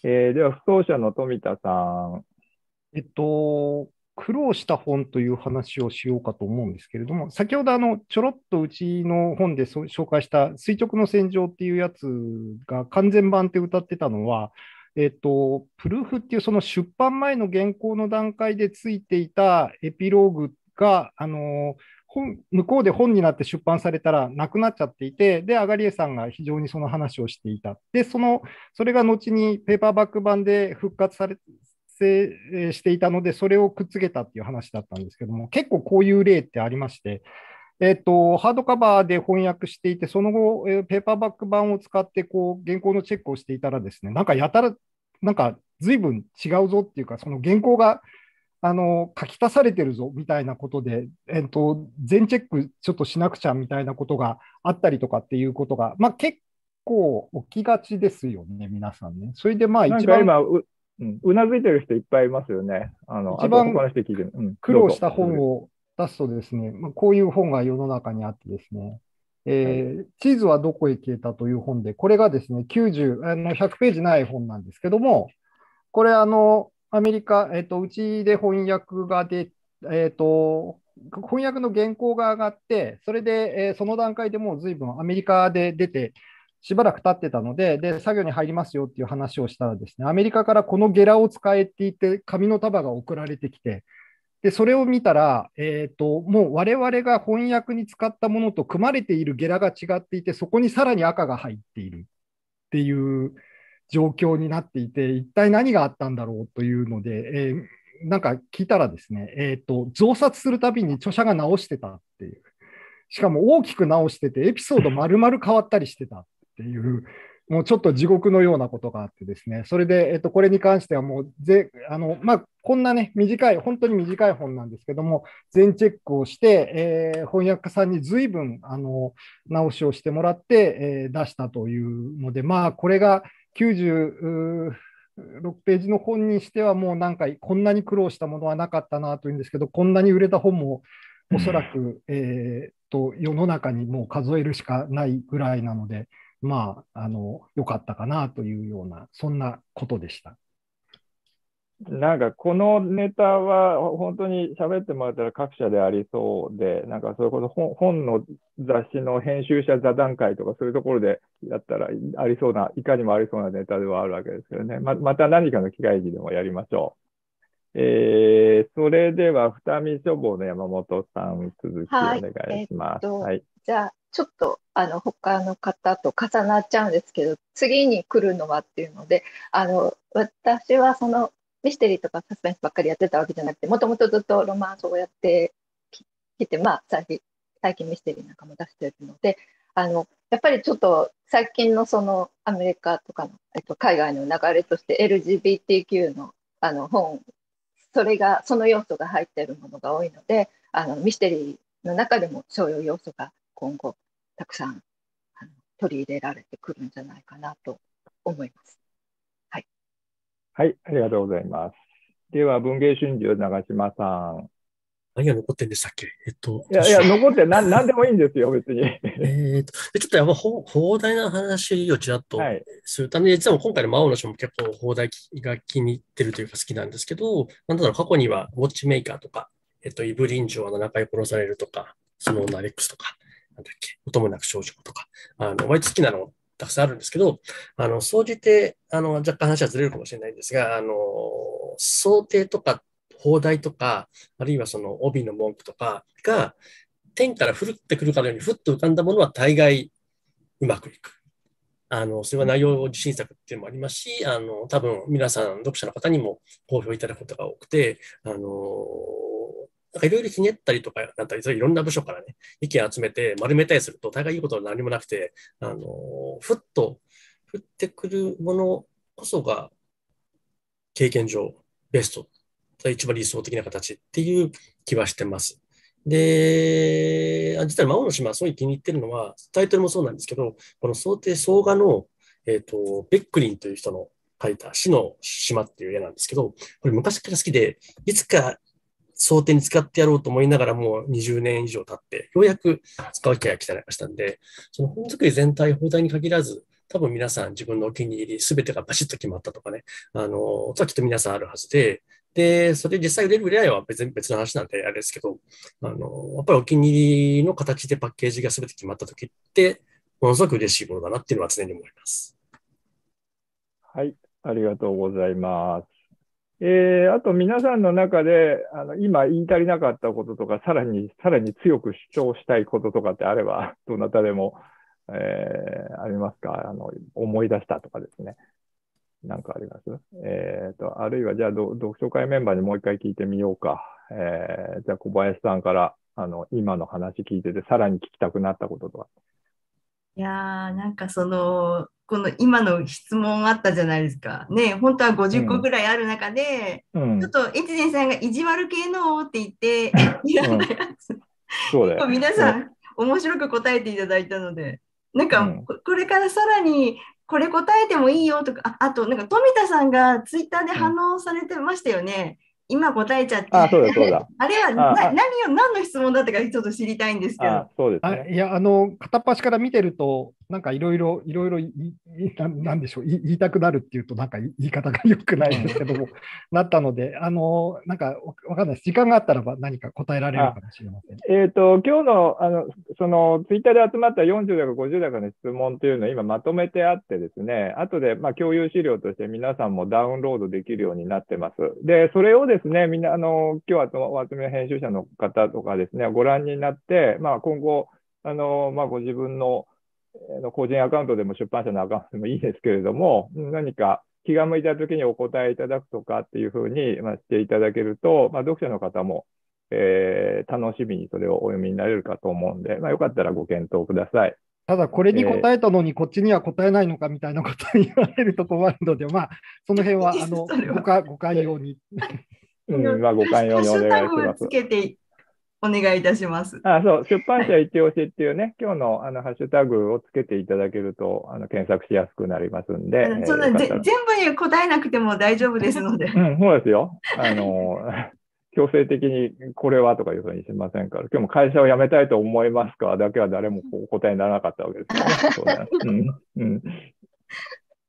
えー、では、不走者の富田さん。 えっと、苦労した本という話をしようかと思うんですけれども、先ほどあのちょろっとうちの本で紹介した垂直の戦場っていうやつが完全版って歌ってたのは、えっと、プルーフっていうその出版前の原稿の段階でついていたエピローグが、あの本向こうで本になって出版されたらなくなっちゃっていて、で、アガリエさんが非常にその話をしていた。で、その、それが後にペーパーバック版で復活されて、していたので、それをくっつけたっていう話だったんですけども、結構こういう例ってありまして、えっと、ハードカバーで翻訳していて、その後、えー、ペーパーバック版を使ってこう原稿のチェックをしていたらですね、なんかやたら、なんか随分違うぞっていうか、その原稿があの書き足されてるぞみたいなことで、えっと、全チェックちょっとしなくちゃみたいなことがあったりとかっていうことが、まあ、結構起きがちですよね、皆さんね。それでまあ一番。 うん、うなずいてる人いっぱいいますよね。あの一番苦労した本を出すとですね、まあ、こういう本が世の中にあってですね、えーはい、地図はどこへ消えたという本で、これがですね、きゅうじゅう、あのひゃくページない本なんですけども、これあの、アメリカ、えっと、うちで翻訳がで、えっと、翻訳の原稿が上がって、それで、えー、その段階でもう随分アメリカで出て、しばらく経ってたので、で、作業に入りますよっていう話をしたらですね、アメリカからこのゲラを使えって言って、紙の束が送られてきて、で、それを見たら、えっと、もう我々が翻訳に使ったものと組まれているゲラが違っていて、そこにさらに赤が入っているっていう状況になっていて、一体何があったんだろうというので、えー、なんか聞いたらですね、えっと、増刷するたびに著者が直してたっていう。しかも大きく直してて、エピソード丸々変わったりしてた。っていう、もうちょっと地獄のようなことがあってですね、それで、えっと、これに関してはもうぜ、あの、まあ、こんなね、短い、本当に短い本なんですけども、全チェックをして、えー、翻訳家さんに随分、あの、直しをしてもらって、えー、出したというので、まあ、これがきゅうじゅうろくページの本にしては、もうなんか、こんなに苦労したものはなかったなというんですけど、こんなに売れた本も、おそらく、えー、と、世の中にもう数えるしかないぐらいなので、まあ、あの、良かったかなというような、そんなことでした。 なんかこのネタは本当に喋ってもらったら各社でありそうで、なんかそれこそ本本の雑誌の編集者座談会とかそういうところでやったらありそうな、いかにもありそうなネタではあるわけですけどね。ま、また何かの機会にでもやりましょう。えー、それでは二見書房の山本さん、続きお願いします。 はい。 はい。 じゃあ、ちょっとあの他の方と重なっちゃうんですけど、次に来るのはっていうので、あの私はそのミステリーとかサスペンスばっかりやってたわけじゃなくて、もともとずっとロマンスをやってきて、まあ最近、最近ミステリーなんかも出してるので、あのやっぱりちょっと最近のそのアメリカとかの、えっと、海外の流れとして エルジービーティーキュー の、あの本、それがその要素が入っているものが多いので、あのミステリーの中でもそういう要素が今後たくさんあの取り入れられてくるんじゃないかなと思います。はい。 はい、ありがとうございます。では、文藝春秋、長島さん。 何が残ってんでしたっけ？えっと。 いやいや、残ってな、なんでもいいんですよ、別に。 えっと、ちょっとやっぱ放題な話をちらっとするために、実は今回の魔王の書も結構放題が気に入ってるというか好きなんですけど、なんだろう、過去にはウォッチメーカーとか、えっと、イブリンジョはななかい殺されるとか、スノーナレックスとか、なんだっけ、音もなく少女とか、あの、割と好きなのたくさんあるんですけど、あの、総じて、あの、若干話はずれるかもしれないんですが、あの、想定とか、放題とか、あるいはその帯の文句とかが、天から降ってくるかのようにふっと浮かんだものは大概うまくいく。あの、それは内容自信作っていうのもありますし、あの、多分皆さん読者の方にも好評いただくことが多くて、あの、なんかいろいろひねったりとか、なんかいろんな部署からね、意見を集めて丸めたりすると大概いいことは何もなくて、あの、ふっと降ってくるものこそが経験上ベスト。一番理想的な形っていう気はしてます。で、実は魔王の島はすごい気に入ってるのは、タイトルもそうなんですけど、この想定総画の、えっと、ベックリンという人の書いた死の島っていう絵なんですけど、これ昔から好きで、いつか想定に使ってやろうと思いながらもうにじゅうねん以上経って、ようやく使う機会が来たりましたんで、その本作り全体、放題に限らず、多分皆さん自分のお気に入り、すべてがバシッと決まったとかね、あの、きっと皆さんあるはずで、で、それ実際売れる売れないは別に別の話なんであれですけど、あの、やっぱりお気に入りの形でパッケージが全て決まったときって、ものすごく嬉しいものだなっていうのは常に思います。 はい、ありがとうございます。えー、あと皆さんの中で、あの、今言い足りなかったこととか、さらに、さらに強く主張したいこととかってあれば、どなたでも、えー、ありますか？あの、思い出したとかですね。なんかあります？えっと、あるいはじゃあど、読書会メンバーにもう一回聞いてみようか。えー、じゃあ小林さんから、あの、今の話聞いてて、さらに聞きたくなったこととか。 いやー、なんかその、この今の質問あったじゃないですか。ね、本当はごじゅっこぐらいある中で、うん、ちょっと越前さんが意地悪系のって言って、選んだやつ。 そうだよ。 皆さん、面白く答えていただいたので、なんか、うん、これからさらに、これ答えてもいいよとか、あ, あと、なんか富田さんがツイッターで反応されてましたよね。うん、今答えちゃって。 あ、そうだそうだ。 あれはな何を、何の質問だったかちょっと知りたいんですけど。 あ、そうですね。 あいや、あの、片っ端から見てると、なんかいろいろ、いろいろ、なんでしょう、言いたくなるっていうと、なんか言い方が良くないですけども、なったので、あの、なんかわかんないです。時間があったらば何か答えられるかもしれません。 えっと、今日の、あの、その、ツイッターで集まったよんじゅうだかごじゅうだかの質問というのを今まとめてあってですね、後で、まあ、共有資料として皆さんもダウンロードできるようになってます。で、それをですね、みんな、あの、今日はお集めの編集者の方とかですね、ご覧になって、まあ、今後、あの、まあ、ご自分の個人アカウントでも出版社のアカウントでもいいですけれども、何か気が向いたときにお答えいただくとかっていうふうに、まあ、していただけると、まあ、読者の方も、えー、楽しみにそれをお読みになれるかと思うんで、まあ、よかったらご検討ください。 ただ、これに答えたのに、こっちには答えないのかみたいなことを言われると困るので、まあ、その辺は、あの、ごかご寛容に。 うん、まあ、ご寛容にお願いします。 つけてお願いいたします。 あ、そう、出版社一押しっていうね、今日のあのハッシュタグをつけていただけると、あの検索しやすくなりますんで。 そんな、えー、全部に答えなくても大丈夫ですので。 うん、そうですよ。あの、強制的にこれはとかいうふうにしませんから、今日も会社を辞めたいと思いますかだけは誰もお答えにならなかったわけですよね。そうね。うんうん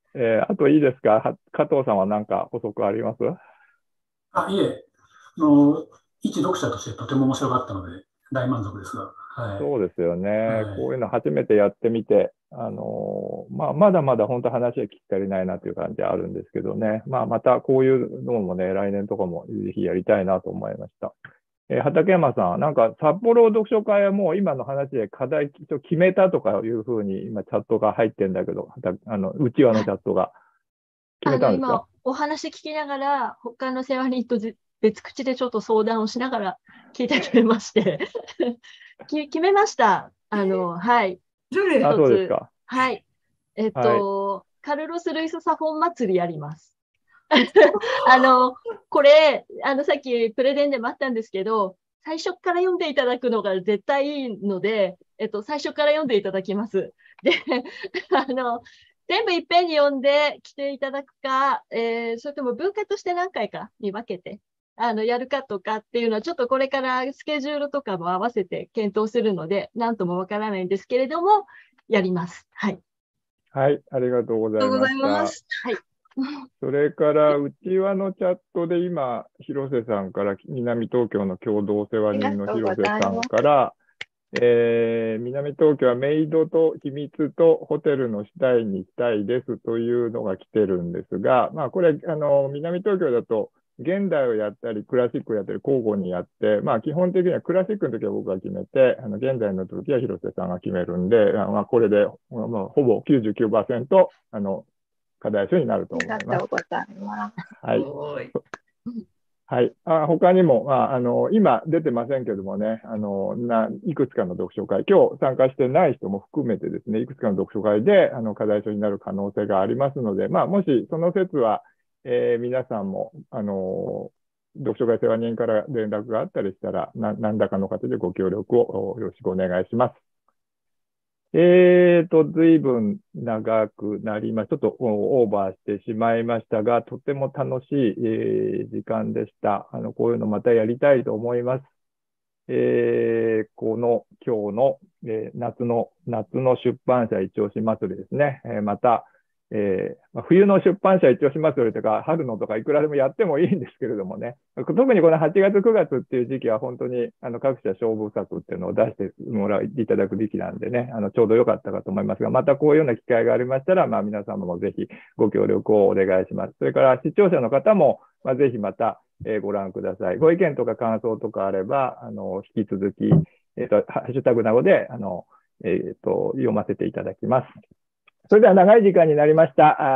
えー、あといいですか、加藤さんは何か補足あります？ あ、いえ、あの、一読者としてとても面白かったので、大満足ですが。はい、 そうですよね、 はい、 こういうの初めてやってみて、あのーまあ、まだまだ本当話は聞き足りないなという感じはあるんですけどね、まあ、またこういうのもね、来年とかもぜひやりたいなと思いました。えー、畠山さん、なんか札幌読書会はもう今の話で課題決めたとかいうふうに今チャットが入ってるんだけど、あの内輪のチャットが決めたんですか？ 今お話聞きながら他の世話人と別口でちょっと相談をしながら聞いてくれまして決めました。あのはい。 どれ？ あ、そうですか。 はい。えっと、はい、カルロス・ルイス・サフォン祭りやります。あの、これ、あの、さっきプレゼンでもあったんですけど、最初から読んでいただくのが絶対いいので、えっと、最初から読んでいただきます。で、あの、全部いっぺんに読んで来ていただくか、えー、それとも文化として何回かに分けて、あの、やるかとかっていうのは、ちょっとこれからスケジュールとかも合わせて検討するので、なんともわからないんですけれども、やります。はい。 はい、ありがとうございました。 はい。 それから、内輪のチャットで今、広瀬さんから、南東京の共同世話人の広瀬さんから、えー、南東京はメイドと秘密とホテルの主体にしたいですというのが来てるんですが、まあ、これ、あの、南東京だと、現代をやったり、クラシックをやったり、交互にやって、まあ、基本的にはクラシックの時は僕が決めて、あの現代の時は広瀬さんが決めるんで、まあ、これで、まあ、ほぼ きゅうじゅうきゅうパーセント、あの、課題書になると思います。 ありがとうございます。 はい。はい。あ、他にも、まあ、あの、今出てませんけどもね、あの、な、いくつかの読書会、今日参加してない人も含めてですね、いくつかの読書会で、あの、課題書になる可能性がありますので、まあ、もしその説は、えー、皆さんも、あの、読書会世話人から連絡があったりしたら、な何らかの形でご協力をよろしくお願いします。えーと、ずいぶん長くなりました。ちょっとオーバーしてしまいましたが、とても楽しい、えー、時間でした。あの、こういうのまたやりたいと思います。えー、この今日の、えー、夏の、夏の出版社一押し祭りですね。えー、また、えー、冬の出版社一押し祭りとか、春のとかいくらでもやってもいいんですけれどもね。特にこのはちがつ、くがつっていう時期は本当にあの各社勝負作っていうのを出してもらいただくべきなんでね、あのちょうど良かったかと思いますが、またこういうような機会がありましたら、まあ皆様もぜひご協力をお願いします。それから視聴者の方も、まあ、ぜひまた、えー、ご覧ください。ご意見とか感想とかあれば、あの引き続き、えっと、ハッシュタグなどで、あの、えっと、読ませていただきます。それでは長い時間になりました。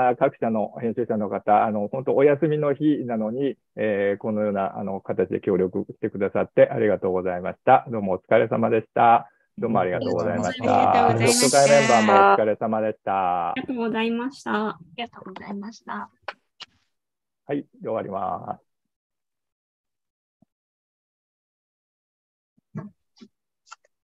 あ各社の編集者の方、あの、本当お休みの日なのに、えー、このようなあの形で協力してくださってありがとうございました。どうもお疲れ様でした。どうもありがとうございました。読書会メンバーもお疲れ様でした。 ありがとうございました。 ありがとうございました。 はい、終わります。